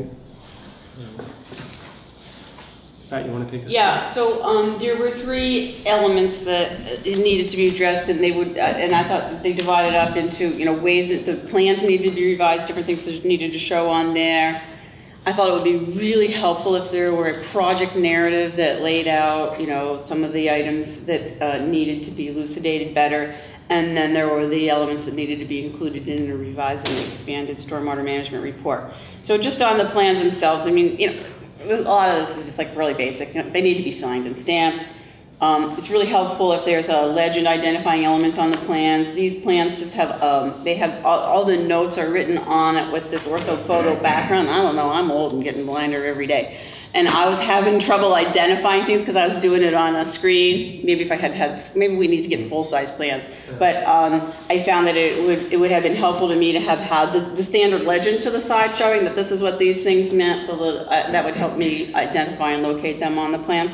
Pat, you want to take this? Yeah, so um, there were three elements that uh, needed to be addressed, and they would, uh, and I thought that they divided up into, you know, ways that the plans needed to be revised, different things that needed to show on there. I thought it would be really helpful if there were a project narrative that laid out, you know, some of the items that uh, needed to be elucidated better, and then there were the elements that needed to be included in a revised and expanded stormwater management report. So just on the plans themselves, I mean, you know, a lot of this is just like really basic. You know, they need to be signed and stamped. Um, it's really helpful if there's a legend identifying elements on the plans. These plans just have, um, they have, all, all the notes are written on it with this orthophoto background. I don't know, I'm old and getting blinder every day. And I was having trouble identifying things because I was doing it on a screen. Maybe if I had had, maybe we need to get full-size plans. But um, I found that it would, it would have been helpful to me to have had the, the standard legend to the side showing that this is what these things meant, so that, uh, that would help me identify and locate them on the plans.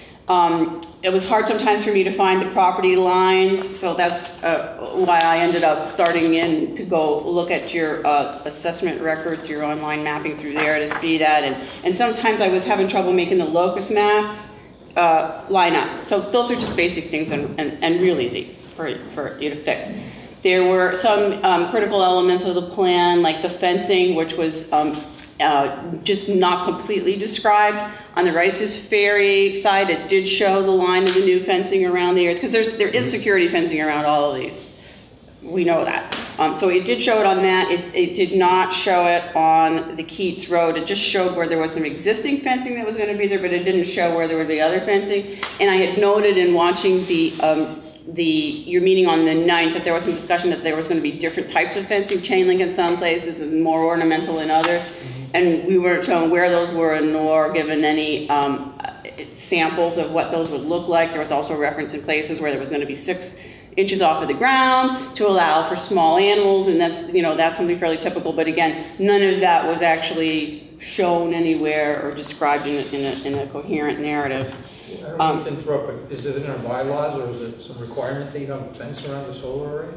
Um, it was hard sometimes for me to find the property lines, so that's uh, why I ended up starting in to go look at your uh, assessment records, your online mapping through there to see that. And, and sometimes I was having trouble making the locus maps uh, line up. So those are just basic things and, and, and real easy for, for you to fix. There were some um, critical elements of the plan, like the fencing, which was um, Uh, just not completely described. On the Rice's Ferry side, it did show the line of the new fencing around the area, because there's there is security fencing around all of these. We know that. Um, so it did show it on that. It, it did not show it on the Keats Road. It just showed where there was some existing fencing that was going to be there, but it didn't show where there would be other fencing. And I had noted in watching the um, the your meeting on the ninth that there was some discussion that there was going to be different types of fencing, chain link in some places and more ornamental in others. And we weren't shown where those were, nor given any um, samples of what those would look like. There was also a reference in places where there was going to be six inches off of the ground to allow for small animals, and that's, you know, that's something fairly typical. But again, none of that was actually shown anywhere or described in a, in a, in a coherent narrative. I don't Um, mean to interrupt, but is it in our bylaws, or is it some requirement that you have a fence around the solar array?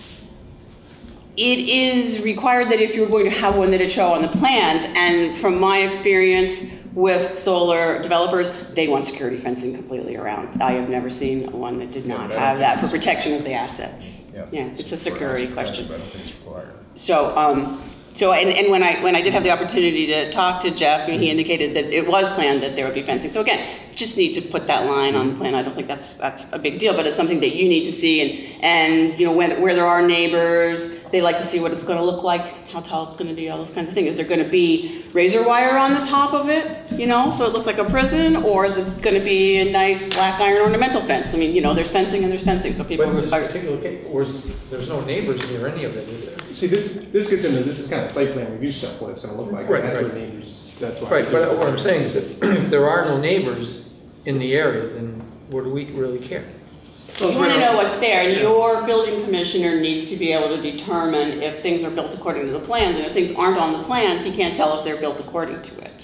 It is required that if you're going to have one that it show on the plans, and from my experience with solar developers, they want security fencing completely around. I have never seen one that did not Yeah, have that for protection of the assets. Yeah, Yeah, it's a security question. But I don't think it's required. So, um, so and, and when I when I did have the opportunity to talk to Jeff, he indicated that it was planned that there would be fencing. So again, just need to put that line on the plan. I don't think that's that's a big deal, but it's something that you need to see. And and you know, when, where there are neighbors, they like to see what it's going to look like, how tall it's going to be, all those kinds of things. Is there going to be razor wire on the top of it, you know, so it looks like a prison, or is it going to be a nice black iron ornamental fence? I mean, you know, there's fencing and there's fencing, so people. But in this are, particular case, where's- there's no neighbors near any of it, is there? See, this this gets into this is kind of site plan review stuff. What it's going to look like. Right, That's right. what neighbors. That's why. Right, but what I'm saying is that if there are no neighbors in the area, then what do we really care? You want to know what's there, and your building commissioner needs to be able to determine if things are built according to the plans, and if things aren't on the plans, he can't tell if they're built according to it.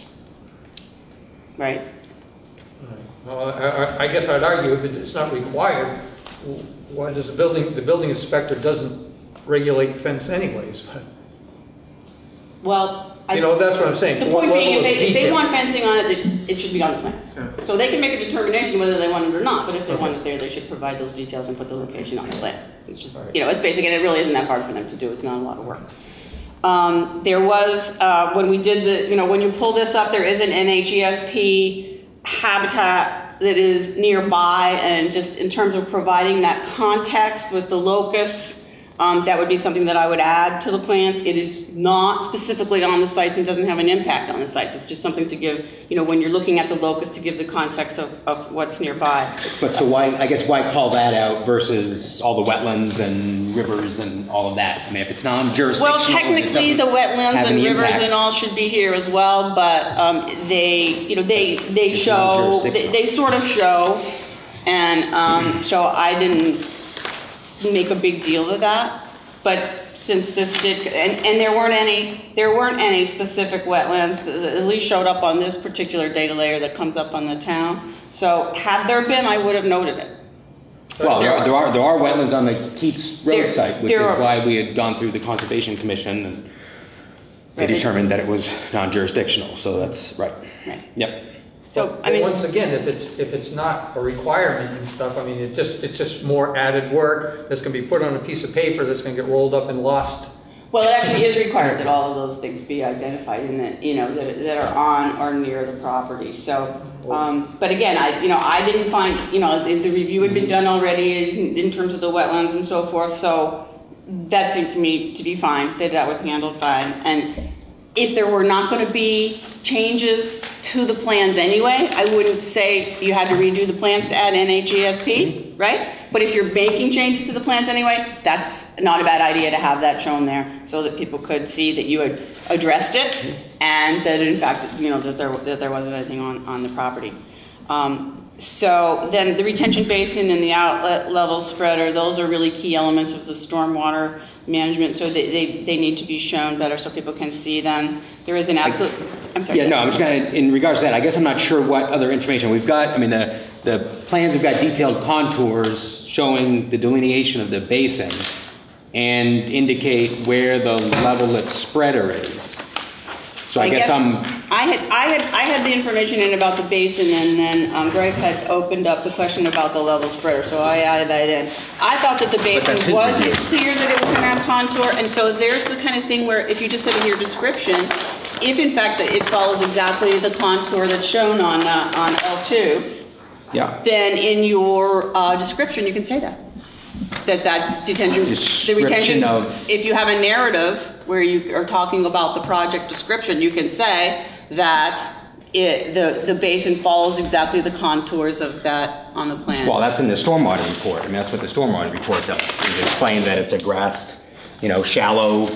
Right? Well, I, I- I guess I'd argue if it's not required, why does the building, the building inspector doesn't regulate fence anyways? But, Well, I, you know, that's what I'm saying. the to what point being, level if of they, if they detail? want fencing on it, it, it should be on the plans. Yeah. So they can make a determination whether they want it or not, but if they Okay. want it there, they should provide those details and put the location on the plans. It's just, All right. you know, it's basic, and it really isn't that hard for them to do. It's not a lot of work. Um, there was, uh, when we did the, you know, when you pull this up, there is an N H E S P habitat that is nearby, and just in terms of providing that context with the locus, um, that would be something that I would add to the plans. It is not specifically on the sites and doesn't have an impact on the sites. It's just something to give, you know, when you're looking at the locus, to give the context of, of what's nearby. But so why, I guess why call that out versus all the wetlands and rivers and all of that? I mean, if it's non-jurisdictional. Well, technically, the wetlands have and any rivers impact. and all should be here as well, but um, they, you know, they they It's show, they, non-jurisdictional. they sort of show, and um, so I didn't make a big deal of that. But since this did, and, and there weren't any, there weren't any specific wetlands that at least showed up on this particular data layer that comes up on the town. So had there been, I would have noted it. Well, there There are, there are, there are wetlands on the Keats There- Road site, which is there are- why we had gone through the Conservation Commission, and they Right. determined that it was non-jurisdictional, so that's right. Right. Yep. So, But I mean, once again, if it's, if it's not a requirement and stuff, I mean, it's just, it's just more added work that's gonna be put on a piece of paper that's gonna get rolled up and lost. well, it actually is required that all of those things be identified and that, you know, that, that are on or near the property. So, um, but again, I, you know, I didn't find, you know, the, the review had been done already in, in terms of the wetlands and so forth. So that seemed to me to be fine, that that was handled fine. And if there were not going to be changes to the plans anyway, I wouldn't say you had to redo the plans to add N H E S P, right? But if you're making changes to the plans anyway, that's not a bad idea to have that shown there so that people could see that you had addressed it and that in fact, you know, that there, that there wasn't anything on, on the property. Um, so then the retention basin and the outlet level spreader, those are really key elements of the stormwater management, so they, they, they need to be shown better so people can see them. There is an absolute, I'm sorry. Yeah, no, yes. I'm just gonna, in regards to that, I guess I'm not sure what other information we've got. I mean, the, the plans have got detailed contours showing the delineation of the basin and indicate where the level lip spreader is. So I, guess, I'm, I had, I had, I had the information in about the basin, and then um, Greg had opened up the question about the level spreader, so I added that in. I thought that the that's his basin wasn't review. clear that it was going to have contour, and so there's the kind of thing where if you just said in your description, if in fact that it follows exactly the contour that's shown on uh, on L two, yeah. then in your uh, description you can say that. That that detention, the Description retention, of- if you have a narrative where you are talking about the project description, you can say that it, the, the basin follows exactly the contours of that on the plan. Well, that's in the stormwater report. I mean, that's what the stormwater report does. Is explain that it's a grassed, you know, shallow,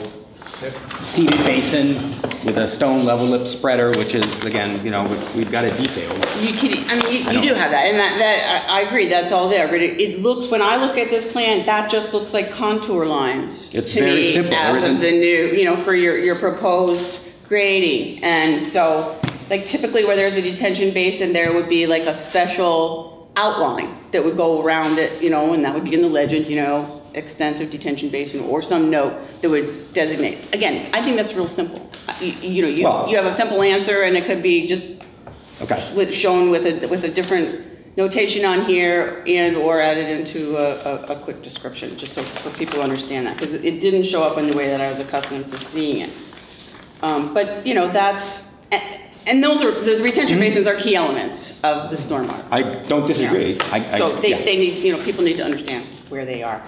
seeded basin with a stone level lip spreader, which is, again, you know, we've, we've got it detailed. You can, I mean, you, I you do don't- have that, and that, that I, I agree, that's all there. But it, it looks, when I look at this plan, that just looks like contour lines It's to very me simple. There as of isn't- the new, you know, for your your proposed grading. And so, like typically where there's a detention basin, there would be like a special outline that would go around it, you know, and that would be in the legend, you know, extent of detention basin, or some note that would designate. Again, I think that's real simple. You, you know, you, Well- you have a simple answer, and it could be just Okay. with, shown with a with a different notation on here, and or added into a, a, a quick description, just so, so people understand that, because it didn't show up in the way that I was accustomed to seeing it. Um, but you know, that's and, and those are the retention basins are key elements of the stormwater. I don't disagree. Yeah. I, I, So they, yeah. they need, you know, people need to understand where they are.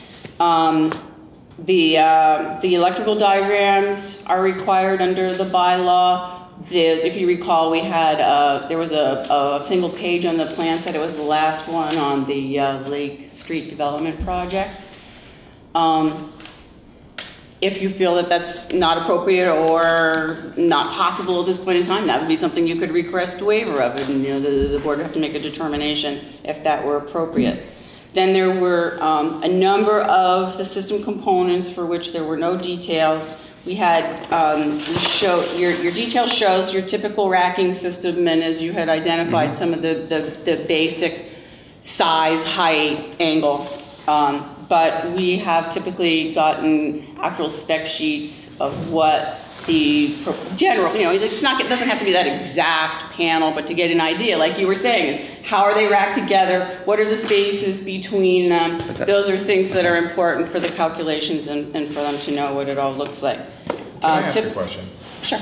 Um, the uh, the electrical diagrams are required under the bylaw. There's, if you recall, we had uh, there was a, a single page on the plan said it was the last one on the uh, Lake Street Development Project. Um, if you feel that that's not appropriate or not possible at this point in time, that would be something you could request a waiver of, and you know the, the board would have to make a determination if that were appropriate. Then there were um, a number of the system components for which there were no details. We had, um, we show, your, your detail shows your typical racking system, and as you had identified, mm-hmm. some of the, the, the basic size, height, angle. Um, but we have typically gotten actual spec sheets of what the general, you know, it's not, it doesn't have to be that exact panel, but to get an idea, like you were saying, is how are they racked together? What are the spaces between them? Those are things that are important for the calculations and, and for them to know what it all looks like. Can I ask tip- a question? Sure.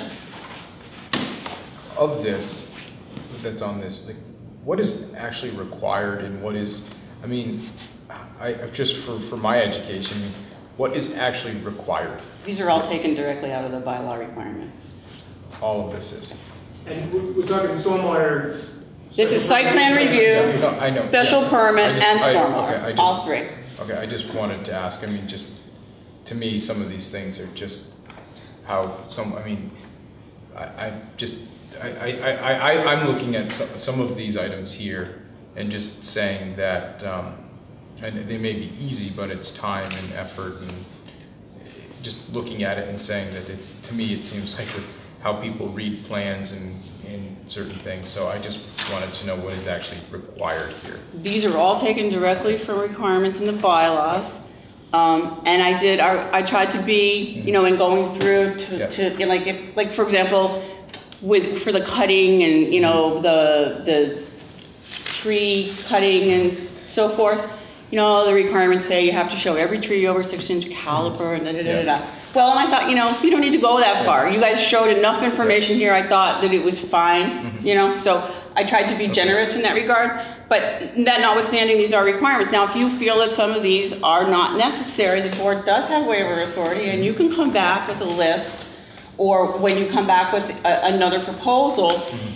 Of this, that's on this, like, what is actually required and what is, I mean, I just for, for my education, what is actually required? These are all taken directly out of the bylaw requirements. All of this is. And we're we're talking stormwater. This is site plan review, No, I know. special yeah. permit, I just- and I- stormwater, okay, I just- all three. Okay, I just wanted to ask, I mean, just, to me, some of these things are just how some, I mean, I, I just, I, I, I, I, I'm looking at some, some of these items here and just saying that, um, and they may be easy, but it's time and effort, and just looking at it and saying that it, to me, it seems like with how people read plans and, and certain things. So I just wanted to know what is actually required here. These are all taken directly from requirements in the bylaws. Um, and I did, I, I tried to be, you know, in going through to, Yeah. to you know, like, if, like, for example, with, for the cutting and, you know, the, the tree cutting and so forth, you know, the requirements say you have to show every tree over six inch caliper and da da da da da. Well, and I thought, you know, you don't need to go that far. You guys showed enough information here. I thought that it was fine, Mm-hmm. you know, so I tried to be generous in that regard. But that notwithstanding, these are requirements. Now, if you feel that some of these are not necessary, the board does have waiver authority, and you can come back with a list, or when you come back with a, another proposal, Mm-hmm.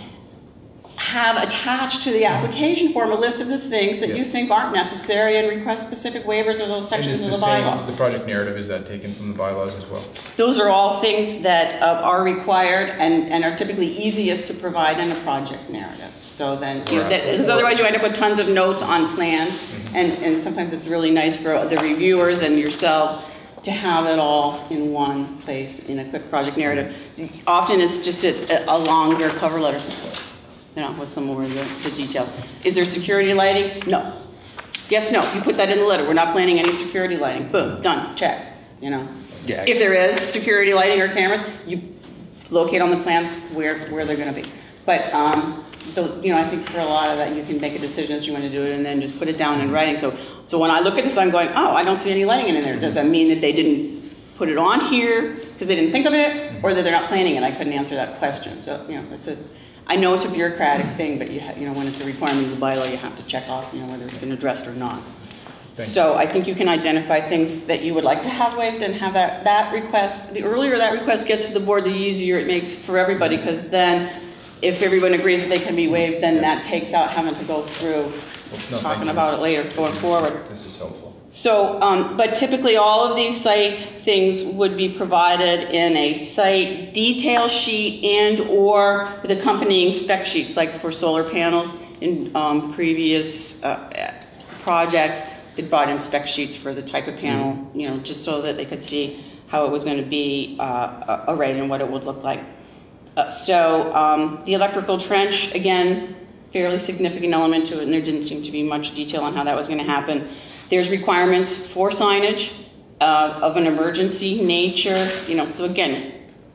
have attached to the application form a list of the things that Yeah. you think aren't necessary and request specific waivers of those And sections is of the the same, bylaws. is the project narrative, is that taken from the bylaws as well? Those are all things that uh, are required and, and are typically easiest to provide in a project narrative. So then, you know, that, because otherwise you end up with tons of notes on plans, Mm-hmm. and, and sometimes it's really nice for the reviewers and yourselves to have it all in one place in a quick project narrative. So often it's just a, a longer cover letter, you know, with some more of the, the details. Is there security lighting? No. Yes, no. You put that in the letter. We're not planning any security lighting. Boom, done, check. You know. Yeah. If there is security lighting or cameras, you locate on the plans where, where they're going to be. But um, the, you know, I think for a lot of that, you can make a decision as you want to do it, and then just put it down in writing. So, so when I look at this, I'm going, oh, I don't see any lighting in there. Does that mean that they didn't put it on here because they didn't think of it, or that they're not planning it? I couldn't answer that question. So, you know, it's a. I know it's a bureaucratic thing, but you, ha- you know, when it's a requirement of the bylaw, you have to check off, you know, whether it's been addressed or not. Thank So I think you can identify things that you would like to have waived and have that, that request. The earlier that request gets to the board, the easier it makes for everybody, because then if everyone agrees that they can be waived, then that takes out having to go through Well, no, thank talking you. about it later, going This is- forward. This is helpful. So, um, but typically all of these site things would be provided in a site detail sheet and or with accompanying spec sheets, like for solar panels in um, previous uh, projects. They brought in spec sheets for the type of panel, you know, just so that they could see how it was going to be uh, arrayed and what it would look like. Uh, so um, the electrical trench, again, fairly significant element to it, and there didn't seem to be much detail on how that was going to happen. There's requirements for signage uh, of an emergency nature, you know, so again,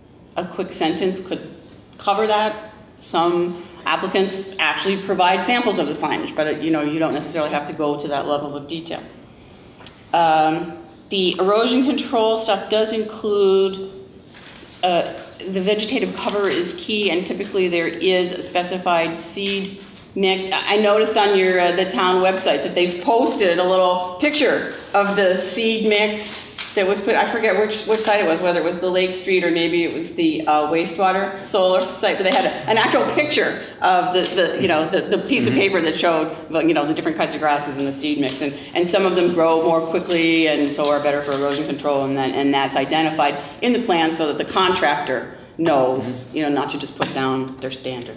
a quick sentence could cover that. Some applicants actually provide samples of the signage, but you know, you don't necessarily have to go to that level of detail. Um, the erosion control stuff does include uh, the vegetative cover is key, and typically there is a specified seed mix. I noticed on your uh, the town website that they've posted a little picture of the seed mix that was put. I forget which which site it was, whether it was the Lake Street or maybe it was the uh, wastewater solar site. But they had a, an actual picture of the, the you know the, the piece of paper that showed you know the different kinds of grasses in the seed mix, and and some of them grow more quickly and so are better for erosion control, and then and that's identified in the plan so that the contractor knows you know not to just put down their standard.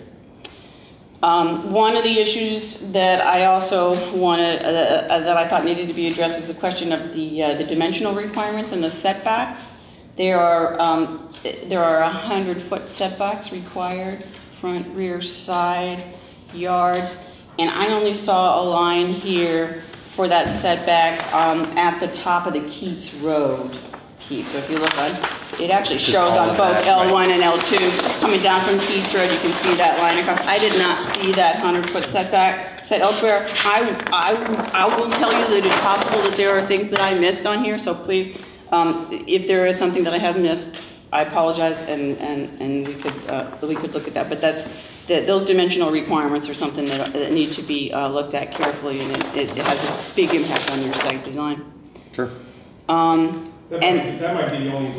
Um, one of the issues that I also wanted, uh, uh, that I thought needed to be addressed was the question of the uh, the dimensional requirements and the setbacks. There are um, there are a hundred foot setbacks required, front, rear, side, yards, and I only saw a line here for that setback um, at the top of the Keats Road piece. So if you look on, it actually shows all on of both that, L one and L two coming down from Keats Road. You can see that line across. I did not see that hundred foot setback set elsewhere. I, I, I will tell you that it's possible that there are things that I missed on here. So please, um, if there is something that I have missed, I apologize, and and and we could uh, we could look at that. But that's the, those dimensional requirements are something that, that need to be uh, looked at carefully, and it, it has a big impact on your site design. Sure. Um, That And- might, be- that might be the only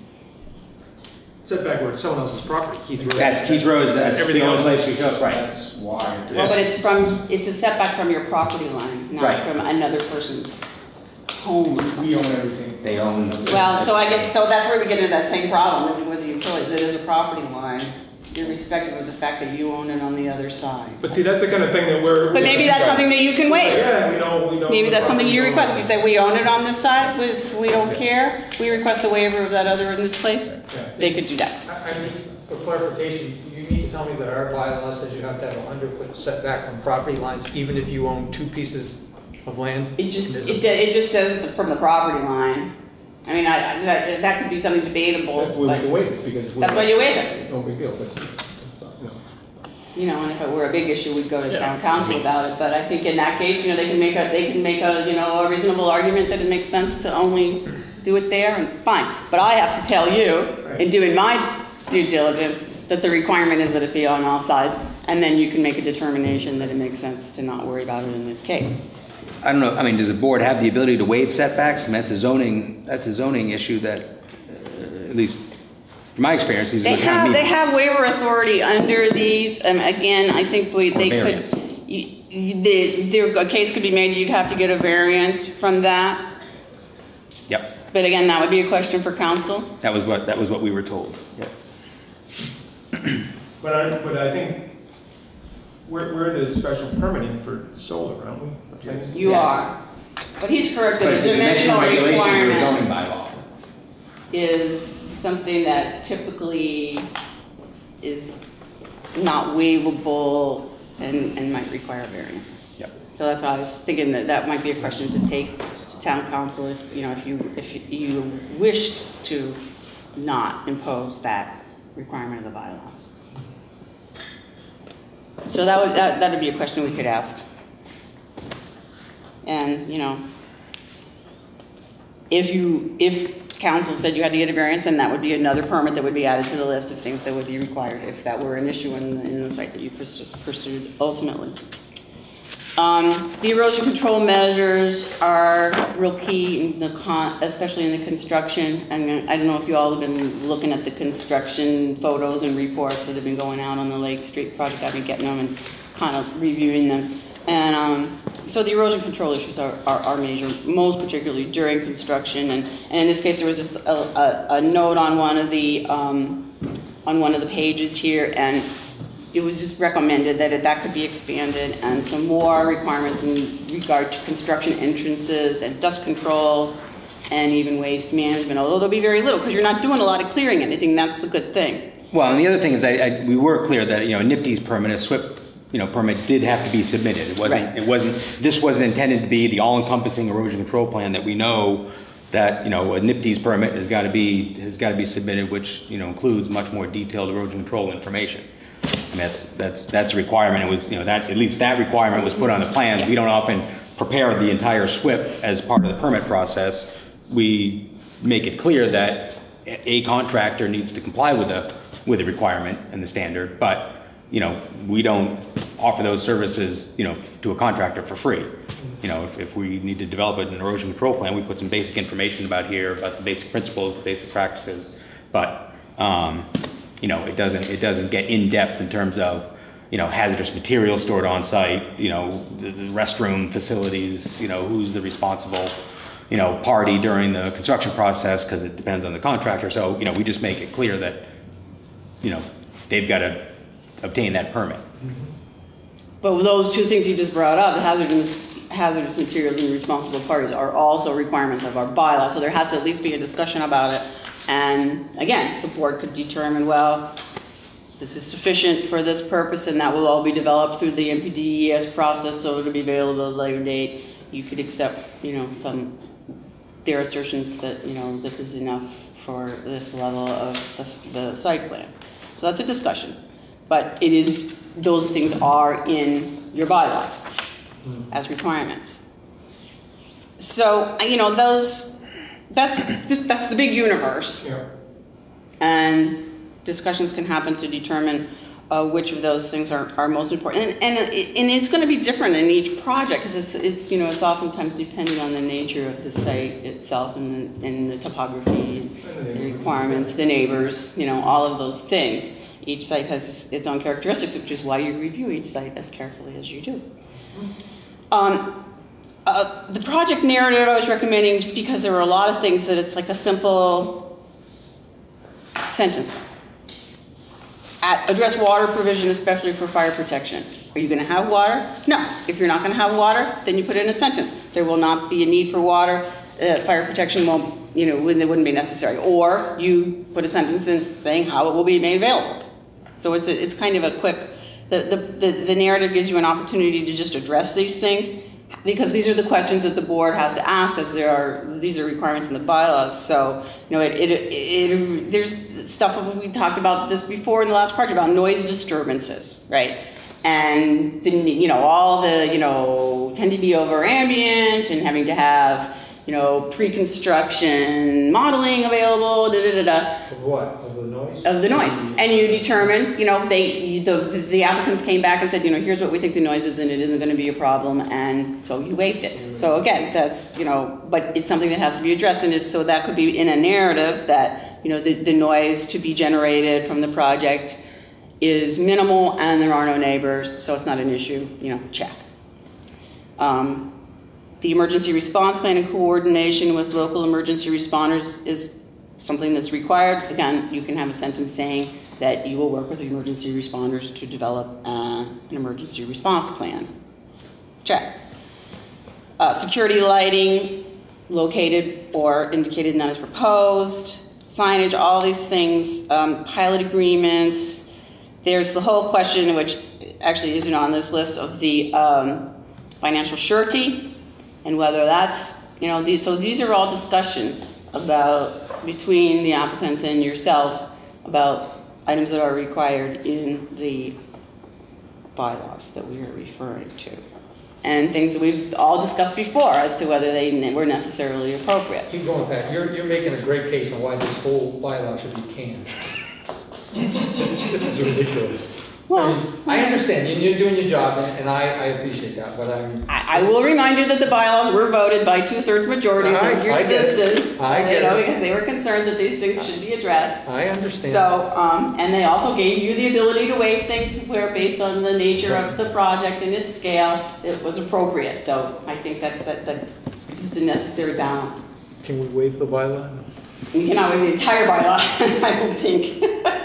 setback where it's someone else's property, Keith Road. That's Keith Road, that's the Everything only else place is- we go, right. That's why. Well, but it's from, it's a setback from your property line, not Right. from another person's home. We own everything. They own. Well, so I guess, so that's where we get into that same problem with the utilities. It is a property line, irrespective of the fact that you own it on the other side. But see, that's the kind of thing that we're. But maybe that's something that you can waive. Yeah, we know, we know. Maybe that's something you we know. request. You say, we own it on this side, we we don't care. We request a waiver of that other in this place. Yeah. They could do that. I, I, for clarification, you need to tell me that our bylaw says you have to have a hundred foot setback from property lines, even if you own two pieces of land? It just, There's it, a- it just says from the property line. I mean, I, that, that could be something debatable, That's why we but can waive it, because. we- that's why you waive it. No big deal, but, you know. You know, and if it were a big issue, we'd go to Yeah. town council about it, but I think in that case, you know, they can make a, they can make a, you know, a reasonable argument that it makes sense to only do it there, and fine. But I have to tell you, in doing my due diligence, that the requirement is that it be on all sides, and then you can make a determination that it makes sense to not worry about it in this case. I don't know, I mean, does the board have the ability to waive setbacks? And that's a zoning, that's a zoning issue that, uh, at least from my experience, these are They the kind have, of they meetings. have waiver authority under these, and again, I think we, Or they variance. could, you- you- the, there, a case could be made, you'd have to get a variance from that, Yep, but again, that would be a question for council. that was what, that was what we were told. Yep. But I, but I think we're, we're in the special permitting for solar, aren't we? Yes. You Yes. are. But he's correct But that it's the a dimensional dimensional regulation or a requirement zoning bylaw. is something that typically is not waivable and, and might require a variance. Yep. So that's why I was thinking that that might be a question to take to town council if, you know, if you, if you- you wished to not impose that requirement of the bylaw. So that would, that, that'd be a question we could ask. And, you know, if you, if council said you had to get a variance, then that would be another permit that would be added to the list of things that would be required if that were an issue in, in the site that you pursu- pursued ultimately. Um, the erosion control measures are real key, in the con, especially in the construction. I mean, I don't know if you all have been looking at the construction photos and reports that have been going out on the Lake Street project. I've been getting them and kind of reviewing them. And um, so the erosion control issues are, are, are major, most particularly during construction. And, and in this case, there was just a, a, a note on one of the um, on one of the pages here, and it was just recommended that it, that could be expanded, and some more requirements in regard to construction entrances and dust controls, and even waste management. Although there'll be very little because you're not doing a lot of clearing anything. That's the good thing. Well, and the other thing is, I, I, we were clear that, you know, N I P D's permit, a SWIP, you know, permit did have to be submitted. It wasn't, Right. it wasn't, this wasn't intended to be the all-encompassing erosion control plan that we know that, you know, a N I P D's permit has got to be, has got to be submitted, which, you know, includes much more detailed erosion control information. And that's, that's, that's a requirement. It was, you know, that, at least that requirement was put on the plans. We don't often prepare the entire SWIP as part of the permit process. We make it clear that a contractor needs to comply with the, with the requirement and the standard, but, you know, we don't offer those services, you know, to a contractor for free. You know, if, if we need to develop an erosion control plan, we put some basic information about here, about the basic principles, the basic practices, but, um, you know, it doesn't, it doesn't get in depth in terms of, you know, hazardous material stored on site, you know, the, the restroom facilities, you know, who's the responsible, you know, party during the construction process, because it depends on the contractor. So, you know, we just make it clear that, you know, they've got to obtain that permit. But with those two things you just brought up, the hazardous, hazardous materials and responsible parties are also requirements of our bylaw. So there has to at least be a discussion about it. And again, the board could determine, well, this is sufficient for this purpose, and that will all be developed through the M P D E S process, so it'll be available at a later date. You could accept, you know, some, their assertions that, you know, this is enough for this level of the, the site plan. So that's a discussion. But it is, those things are in your bylaws as requirements. So, you know, those, that's, that's the big universe. Yeah. And discussions can happen to determine uh, which of those things are, are most important. And, and, it, and it's going to be different in each project because it's, it's, you know, it's oftentimes depending on the nature of the site itself and the, and the topography and the requirements, the neighbors, you know, all of those things. Each site has its own characteristics, which is why you review each site as carefully as you do. Um, uh, the project narrative I was recommending just because there were a lot of things that it's like a simple sentence. At, address water provision, especially for fire protection. Are you going to have water? No. If you're not going to have water, then you put in a sentence. There will not be a need for water uh, fire protection won't, you know, when it wouldn't be necessary. Or you put a sentence in saying how it will be made available. So it's a, it's kind of a quick, the, the, the, the narrative gives you an opportunity to just address these things, because these are the questions that the board has to ask, as there are, these are requirements in the bylaws. So, you know, it, it, it, it there's stuff, we talked about this before in the last part, about noise disturbances, right? And, the, you know, all the, you know, tend to be over ambient and having to have, you know, pre-construction modeling available, da da da da. Of what? Of the noise? Of the noise. And you determine, you know, they, the, the applicants came back and said, you know, here's what we think the noise is and it isn't going to be a problem, and so you waived it. So again, that's, you know, but it's something that has to be addressed, and if, so that could be in a narrative that, you know, the, the noise to be generated from the project is minimal and there are no neighbors, so it's not an issue, you know, check. Um, the emergency response plan in coordination with local emergency responders is something that's required. Again, you can have a sentence saying that you will work with the emergency responders to develop uh, an emergency response plan. Check. Uh, security lighting located or indicated not as proposed. Signage, all these things. Um, pilot agreements. There's the whole question, which actually isn't on this list, of the um, financial surety and whether that's, you know, these, so these are all discussions about, between the applicants and yourselves, about items that are required in the bylaws that we are referring to. And things that we've all discussed before as to whether they were necessarily appropriate. Keep going, Pat. You're, you're making a great case on why this whole bylaw should be canned. This is ridiculous. Well, I, mean, I understand. You- You're doing your job, and, and I, I appreciate that, but I'm... I, I will remind you that the bylaws were voted by two-thirds majorities I- of your I get it. citizens. I get you know, it. because they were concerned that these things should be addressed. I understand. So, um, and they also gave you the ability to waive things where, based on the nature of the project and its scale, it was appropriate. So I think that that, that is the necessary balance. Can we waive the bylaw? You cannot waive the entire bylaw, I don't think.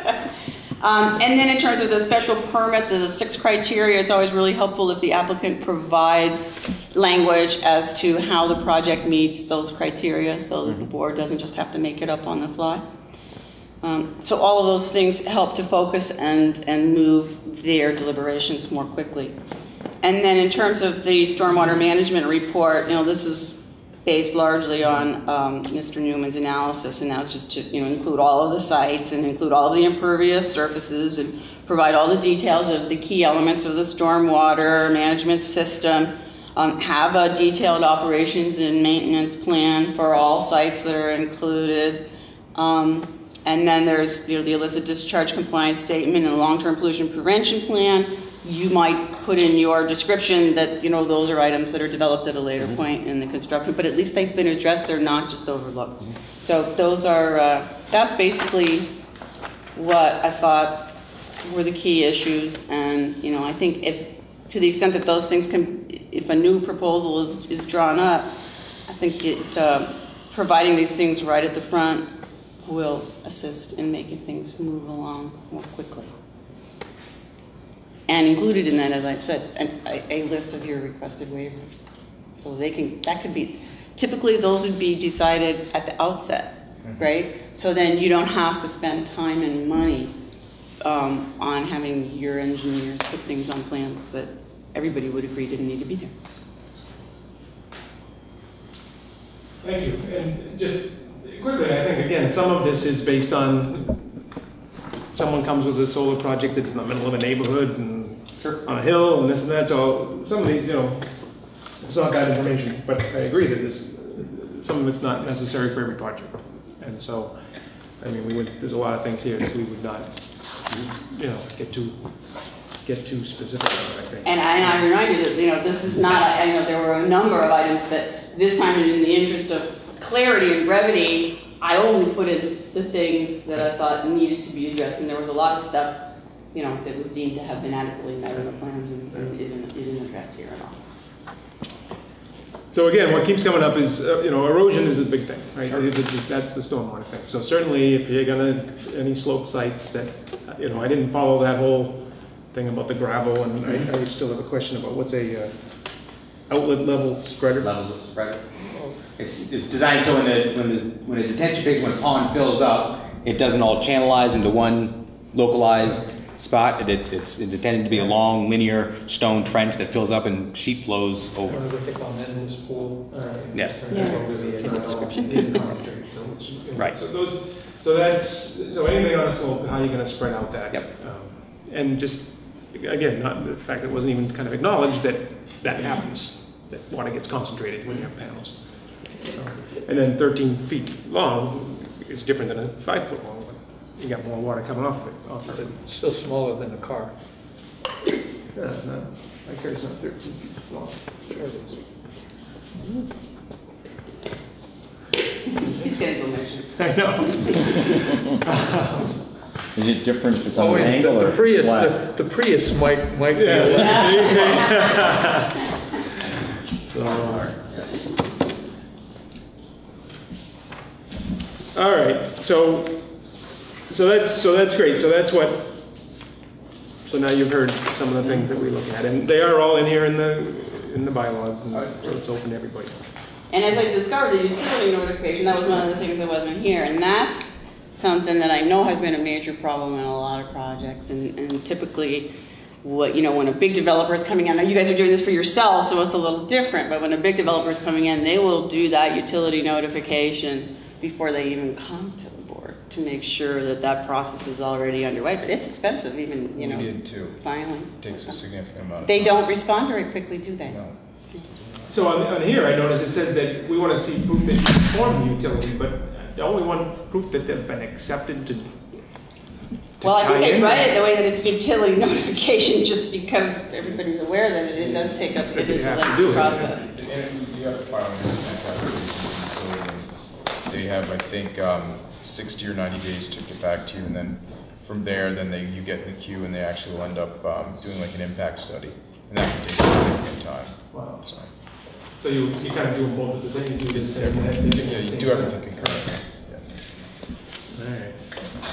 Um, and then in terms of the special permit, the six criteria, it's always really helpful if the applicant provides language as to how the project meets those criteria, so that the board doesn't just have to make it up on the fly. Um, so all of those things help to focus and, and move their deliberations more quickly. And then in terms of the stormwater management report, you know, this is based largely on um, Mister Newman's analysis, and that was just to, you know, include all of the sites and include all of the impervious surfaces and provide all the details of the key elements of the stormwater management system. Um, have a detailed operations and maintenance plan for all sites that are included. Um, and then there's, you know, the illicit discharge compliance statement and long-term pollution prevention plan. You might put in your description that, you know, those are items that are developed at a later mm-hmm. point in the construction, but at least they've been addressed. They're not just overlooked. Mm-hmm. So those are, uh, that's basically what I thought were the key issues. And, you know, I think if, to the extent that those things can, if a new proposal is, is drawn up, I think it, uh, providing these things right at the front will assist in making things move along more quickly. And included in that, as I said, an, a, a list of your requested waivers. So they can, that could be, typically those would be decided at the outset, mm-hmm. right? So then you don't have to spend time and money um, on having your engineers put things on plans that everybody would agree didn't need to be there. Thank you. And just quickly, I think, again, some of this is based on someone comes with a solar project that's in the middle of a neighborhood and Sure. on a hill and this and that. So some of these, you know, it's not that information, but I agree that this, some of it's not necessary for every project. And so, I mean, we would, there's a lot of things here that we would not, you know, get too, get too specific on, I think. And I, and I remind you that, you know, this is not, I know there were a number of items that this time, in the interest of clarity and brevity, I only put in the things that I thought needed to be addressed. And there was a lot of stuff, you know, that was deemed to have been adequately met in the plans and, and isn't, isn't addressed here at all. So again, what keeps coming up is, uh, you know, erosion is a big thing, right? That's the stormwater thing. So certainly if you're gonna, any slope sites that, you know, I didn't follow that whole thing about the gravel, and I, I still have a question about what's a, uh, outlet level spreader. level of spreader. It's, it's designed so when the, when the, when a detention basin, when a pond fills up, it doesn't all channelize into one localized spot. It, it's, it's it's intended to be a long linear stone trench that fills up and sheet flows over. One of the things on this pool. uh, Yeah. Right. So those, so that's, so anything on a slope, how are you going to spread out that? Yep. Um, And just, again, not the fact that it wasn't even kind of acknowledged that that happens, that water gets concentrated when you have panels. So, and then thirteen feet long is different than a five foot long one. You got more water coming off of it. Off of it. It's still smaller than a car. Yeah, no, my car's not thirteen feet long. Sure it is. He's getting to measure. I know. Is it different if it's Oh, on an wait, angle the, or the Prius, flat? the, the Prius might, might be a little. Yeah. So, all right, so, so that's, so that's great, so that's what, so now you've heard some of the things that we look at, and they are all in here in the, in the bylaws, and so it's open to everybody. And as I discovered the utility notification, that was one of the things that wasn't here, and that's something that I know has been a major problem in a lot of projects, and, and typically, what, you know, when a big developer is coming in, now you guys are doing this for yourselves, so it's a little different, but when a big developer is coming in, they will do that utility notification before they even come to the board to make sure that that process is already underway, but it's expensive even, you know, We did too. filing. It takes a significant amount of They time. don't respond very quickly, do they? No. It's- So on, on here, I noticed it says that we want to see proof that you perform the utility, but don't we want proof that they've been accepted to, to Well, I tie think they in? write it the way that it's utility notification, just because everybody's aware that it, it does take up That you this have to do lengthy it. process. And you have to file an impact application, so they have, I think, um, sixty or ninety days to get back to you, and then from there, then they, you get in the queue, and they actually will end up um, doing like an impact study, and that can take significant time. Wow. So, So you, you kind of do them both at the same, you do the same. everything yeah, at the you same do time. everything concurrently. Yeah. All right.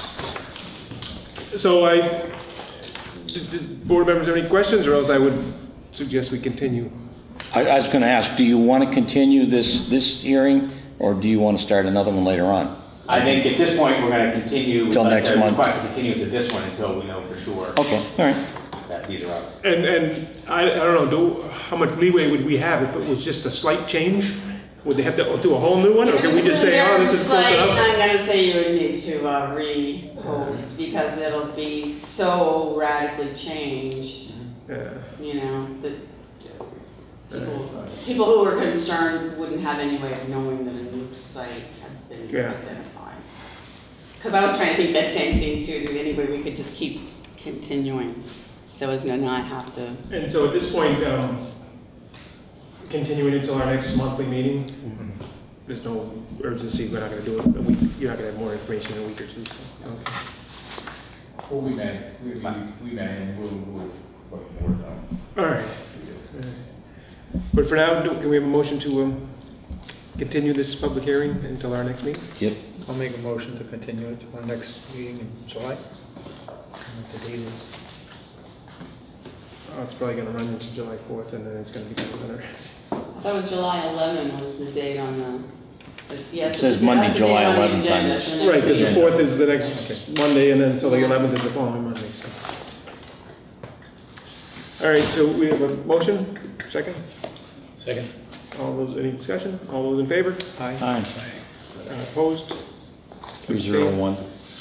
So I, d- d- board members have any questions, or else I would suggest we continue. I, I was going to ask, do you want to continue this, this hearing, or do you want to start another one later on? I think at this point, we're going to continue. we'd Till like next to month. request to continue to this one until we know for sure Okay, all right. that these are out. And, and I, I don't know, do, how much leeway would we have if it was just a slight change? Would they have to do a whole new one, or can we just say, oh, this is close Very slight, enough? I'm gonna say you would need to uh, repost, because it'll be so radically changed, Yeah. you know, that people, people who were concerned wouldn't have any way of knowing that a new site had been Yeah. identified. Because I was trying to think that same thing too, do any way we could just keep continuing, so as to not have to. And so at this point, um, continuing until our next monthly meeting, there's no urgency, we're not gonna do it a week, you're not gonna have more information in a week or two, so. Okay. Well, we may, we, we, we may, and we'll, we'll let the board know. All right. All right. But for now, do- can we have a motion to um, continue this public hearing until our next meeting? Yep. I'll make a motion to continue it to our next meeting in July. And what the date is. Oh, it's probably gonna run into July fourth, and then it's gonna be another. I thought it was July eleventh was the date on the, the- yes. It says that's the Monday, date July on the eleventh on agenda this. for next Right, because the week. fourth is the next Monday, and then until the eleventh is the following Monday, so. All right, so we have a motion, second? Second. All those, any discussion? All those in favor? Aye. Aye. Uh, Opposed? Three zero one.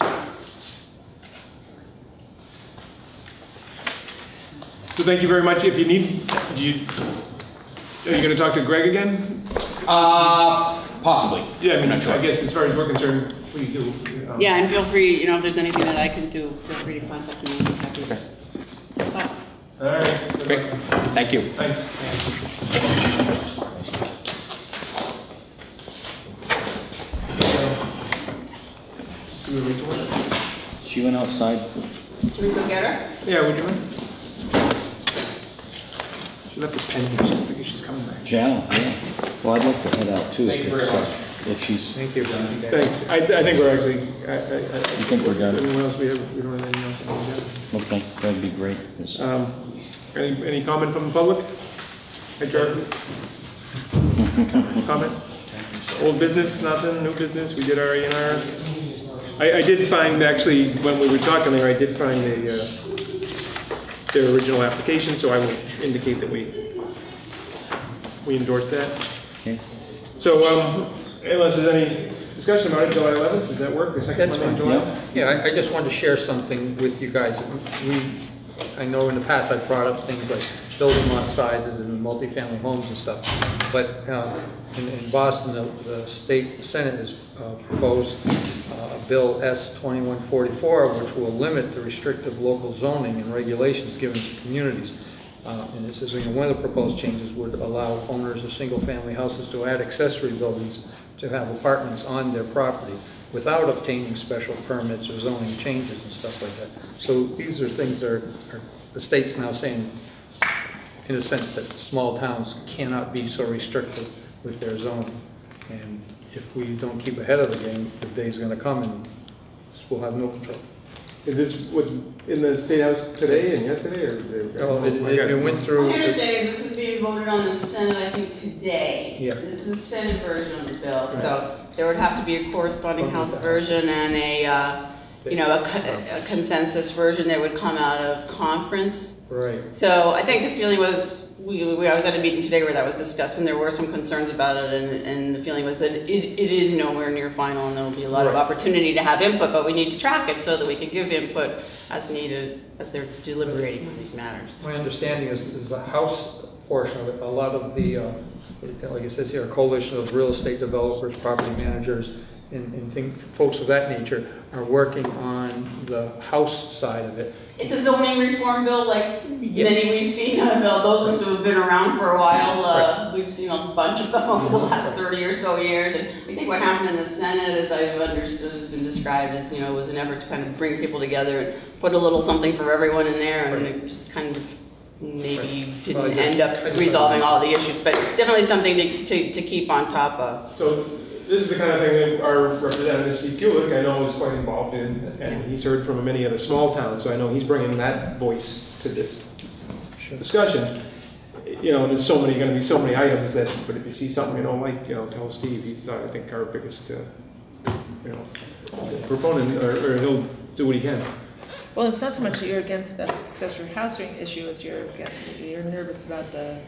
So thank you very much. If you need, do you, are you gonna talk to Greg again? Uh, possibly. Yeah, I mean, Not sure. I guess as far as we're concerned, please do. um, Yeah, and feel free, you know, if there's anything that I can do, feel free to contact me. I'm happy to talk. All right. good Great, luck. thank you. Thanks. See where Rachel went? She went outside. Can we go get her? Yeah, would you mind? She left a pen here, so I think she's coming back. Yeah, yeah. Well, I'd like to head out too. Thank you very if, uh, much. If she's, Thank you. Thanks. I, I think we're actually, I, I, I. You think we're done? Anyone else, we have, we don't have anything else on the agenda. okay, that'd be great. 'cause- Um, any, any comment from the public? Hey, Charlie. Comments? Old business, nothing, new business, we did our A and R. I, I did find, actually, when we were talking there, I did find a, uh, their original application, so I will indicate that we, we endorse that. Okay. So, um, unless there's any discussion about it, July eleventh, does that work, the second That's Monday in fine. July? Yeah, I, I just wanted to share something with you guys. We, I know in the past I've brought up things like building lot sizes and multifamily homes and stuff, but uh, in, in Boston, the, the state senate has uh, proposed uh, a bill S twenty-one forty-four, which will limit the restrictive local zoning and regulations given to communities. Uh, and it says, you know, one of the proposed changes would allow owners of single-family houses to add accessory buildings to have apartments on their property without obtaining special permits or zoning changes and stuff like that. So these are things that are, are the state's now saying, in a sense, that small towns cannot be so restrictive with their zoning. And if we don't keep ahead of the game, the day's going to come and we'll have no control. Is this what, in the State House today and yesterday, or? Oh, it, it, it went through. My understanding is this is being voted on in the Senate, I think, today. Yeah. This is the Senate version of the bill, so there would have to be a corresponding House version and a, uh, you know, a, co- a consensus version that would come out of conference. Right. So I think the feeling was, we, we I was at a meeting today where that was discussed, and there were some concerns about it, and, and the feeling was that it, it is nowhere near final, and there will be a lot Right. of opportunity to have input, but we need to track it so that we can give input as needed as they're deliberating on these matters. My understanding is, is the House portion of it, a lot of the, uh, like it says here, a coalition of real estate developers, property managers, and, and think, folks of that nature are working on the House side of it. It's a zoning reform bill, like Yep. many we've seen. Uh, those ones have been around for a while. Uh, We've seen a bunch of them over the last thirty or so years. And I think what happened in the Senate, as I've understood, has been described as, you know, was an effort to kind of bring people together and put a little something for everyone in there, and Right. it just kind of maybe Right. didn't Well, I just- end up I just- resolving all the issues, but definitely something to, to, to keep on top of. So this is the kind of thing that our representative Steve Kulik, I know, is quite involved in, and he's heard from many other small towns, so I know he's bringing that voice to this Sure. discussion. You know, there's so many, going to be so many items that, but if you see something you don't like, you know, tell Steve. He's, uh, I think, our biggest, uh, you know, proponent, or, or he'll do what he can. Well, it's not so much that you're against the accessory housing issue as you're against, you're nervous about the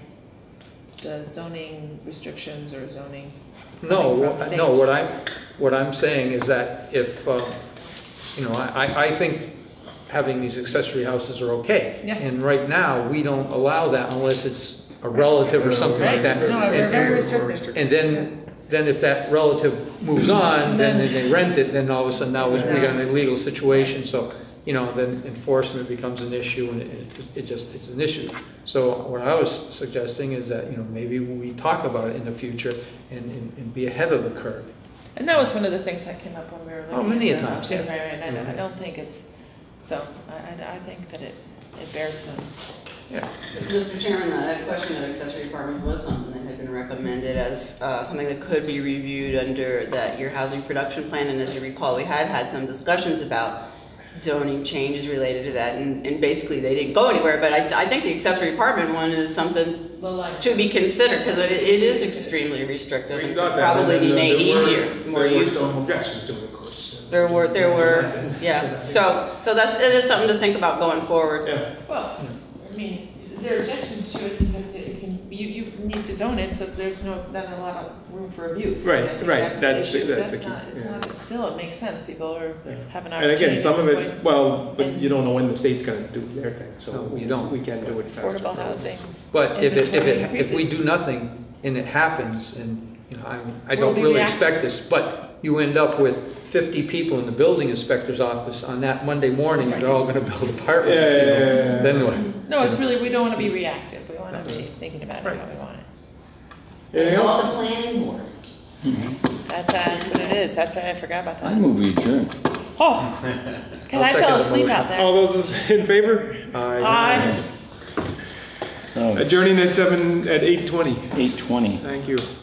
the zoning restrictions or zoning. No, coming from what- state. no. What I'm what I'm saying is that if uh, you know, I, I think having these accessory houses are okay. Yeah. And right now we don't allow that unless it's a relative or something Right. like that. No, we're And- very and- restrictive. And then then if that relative moves on, then Then- they rent it. Then all of a sudden now It's we got an not- illegal situation. So you know, then enforcement becomes an issue, and it, it just it's an issue. So what I was suggesting is that you know maybe we talk about it in the future and, and, and be ahead of the curve. And that was one of the things that came up when we were looking Oh, many at a the times, housing, yeah. right, right, and I, I Mhm. don't think it's, so I, I, I think that it, it bears some. Yeah. Mister Chairman, uh, that question of accessory apartments was something that had been recommended as uh, something that could be reviewed under that your housing production plan. And as you recall, we had had some discussions about zoning changes related to that, and, and basically they didn't go anywhere. But I, I think the accessory apartment one is something to be considered because it, it is extremely restrictive We and got could that, probably and be then made there were- easier, more there were useful. some objections to it, of course. There were, there were, yeah. So, so that's it is something to think about going forward. Yeah. Well, I mean, there are objections to it because it can, you, you need to zone it, so there's no, not a lot of room for abuse. Right, And I think right, the that's- issue. that's the key, not, it's yeah. not, it's still, it makes sense, people are, have an And opportunity. again, some of to it, exploit well, but And- you don't know when the state's going to do their thing, so No, we you don't. we can do it faster. Affordable housing. But if it, if it, Inventory if we increases. do nothing and it happens, and, you know, I, I We'll don't be really reactive. expect this, but you end up with fifty people in the building inspector's office on that Monday morning, and they're all gonna build apartments, Yeah, you yeah, know, yeah, yeah. then what? No, it's really, we don't want to be reactive, we want to be thinking about it how we want it. Anything else? The planning board. That's, uh, that's what it is, that's right, I forgot about I that. move we adjourn. Oh, God, I second fell the asleep motion. out there. All those in favor? Aye. So, Adjourning at seven, at eight twenty. eight twenty. Thank you.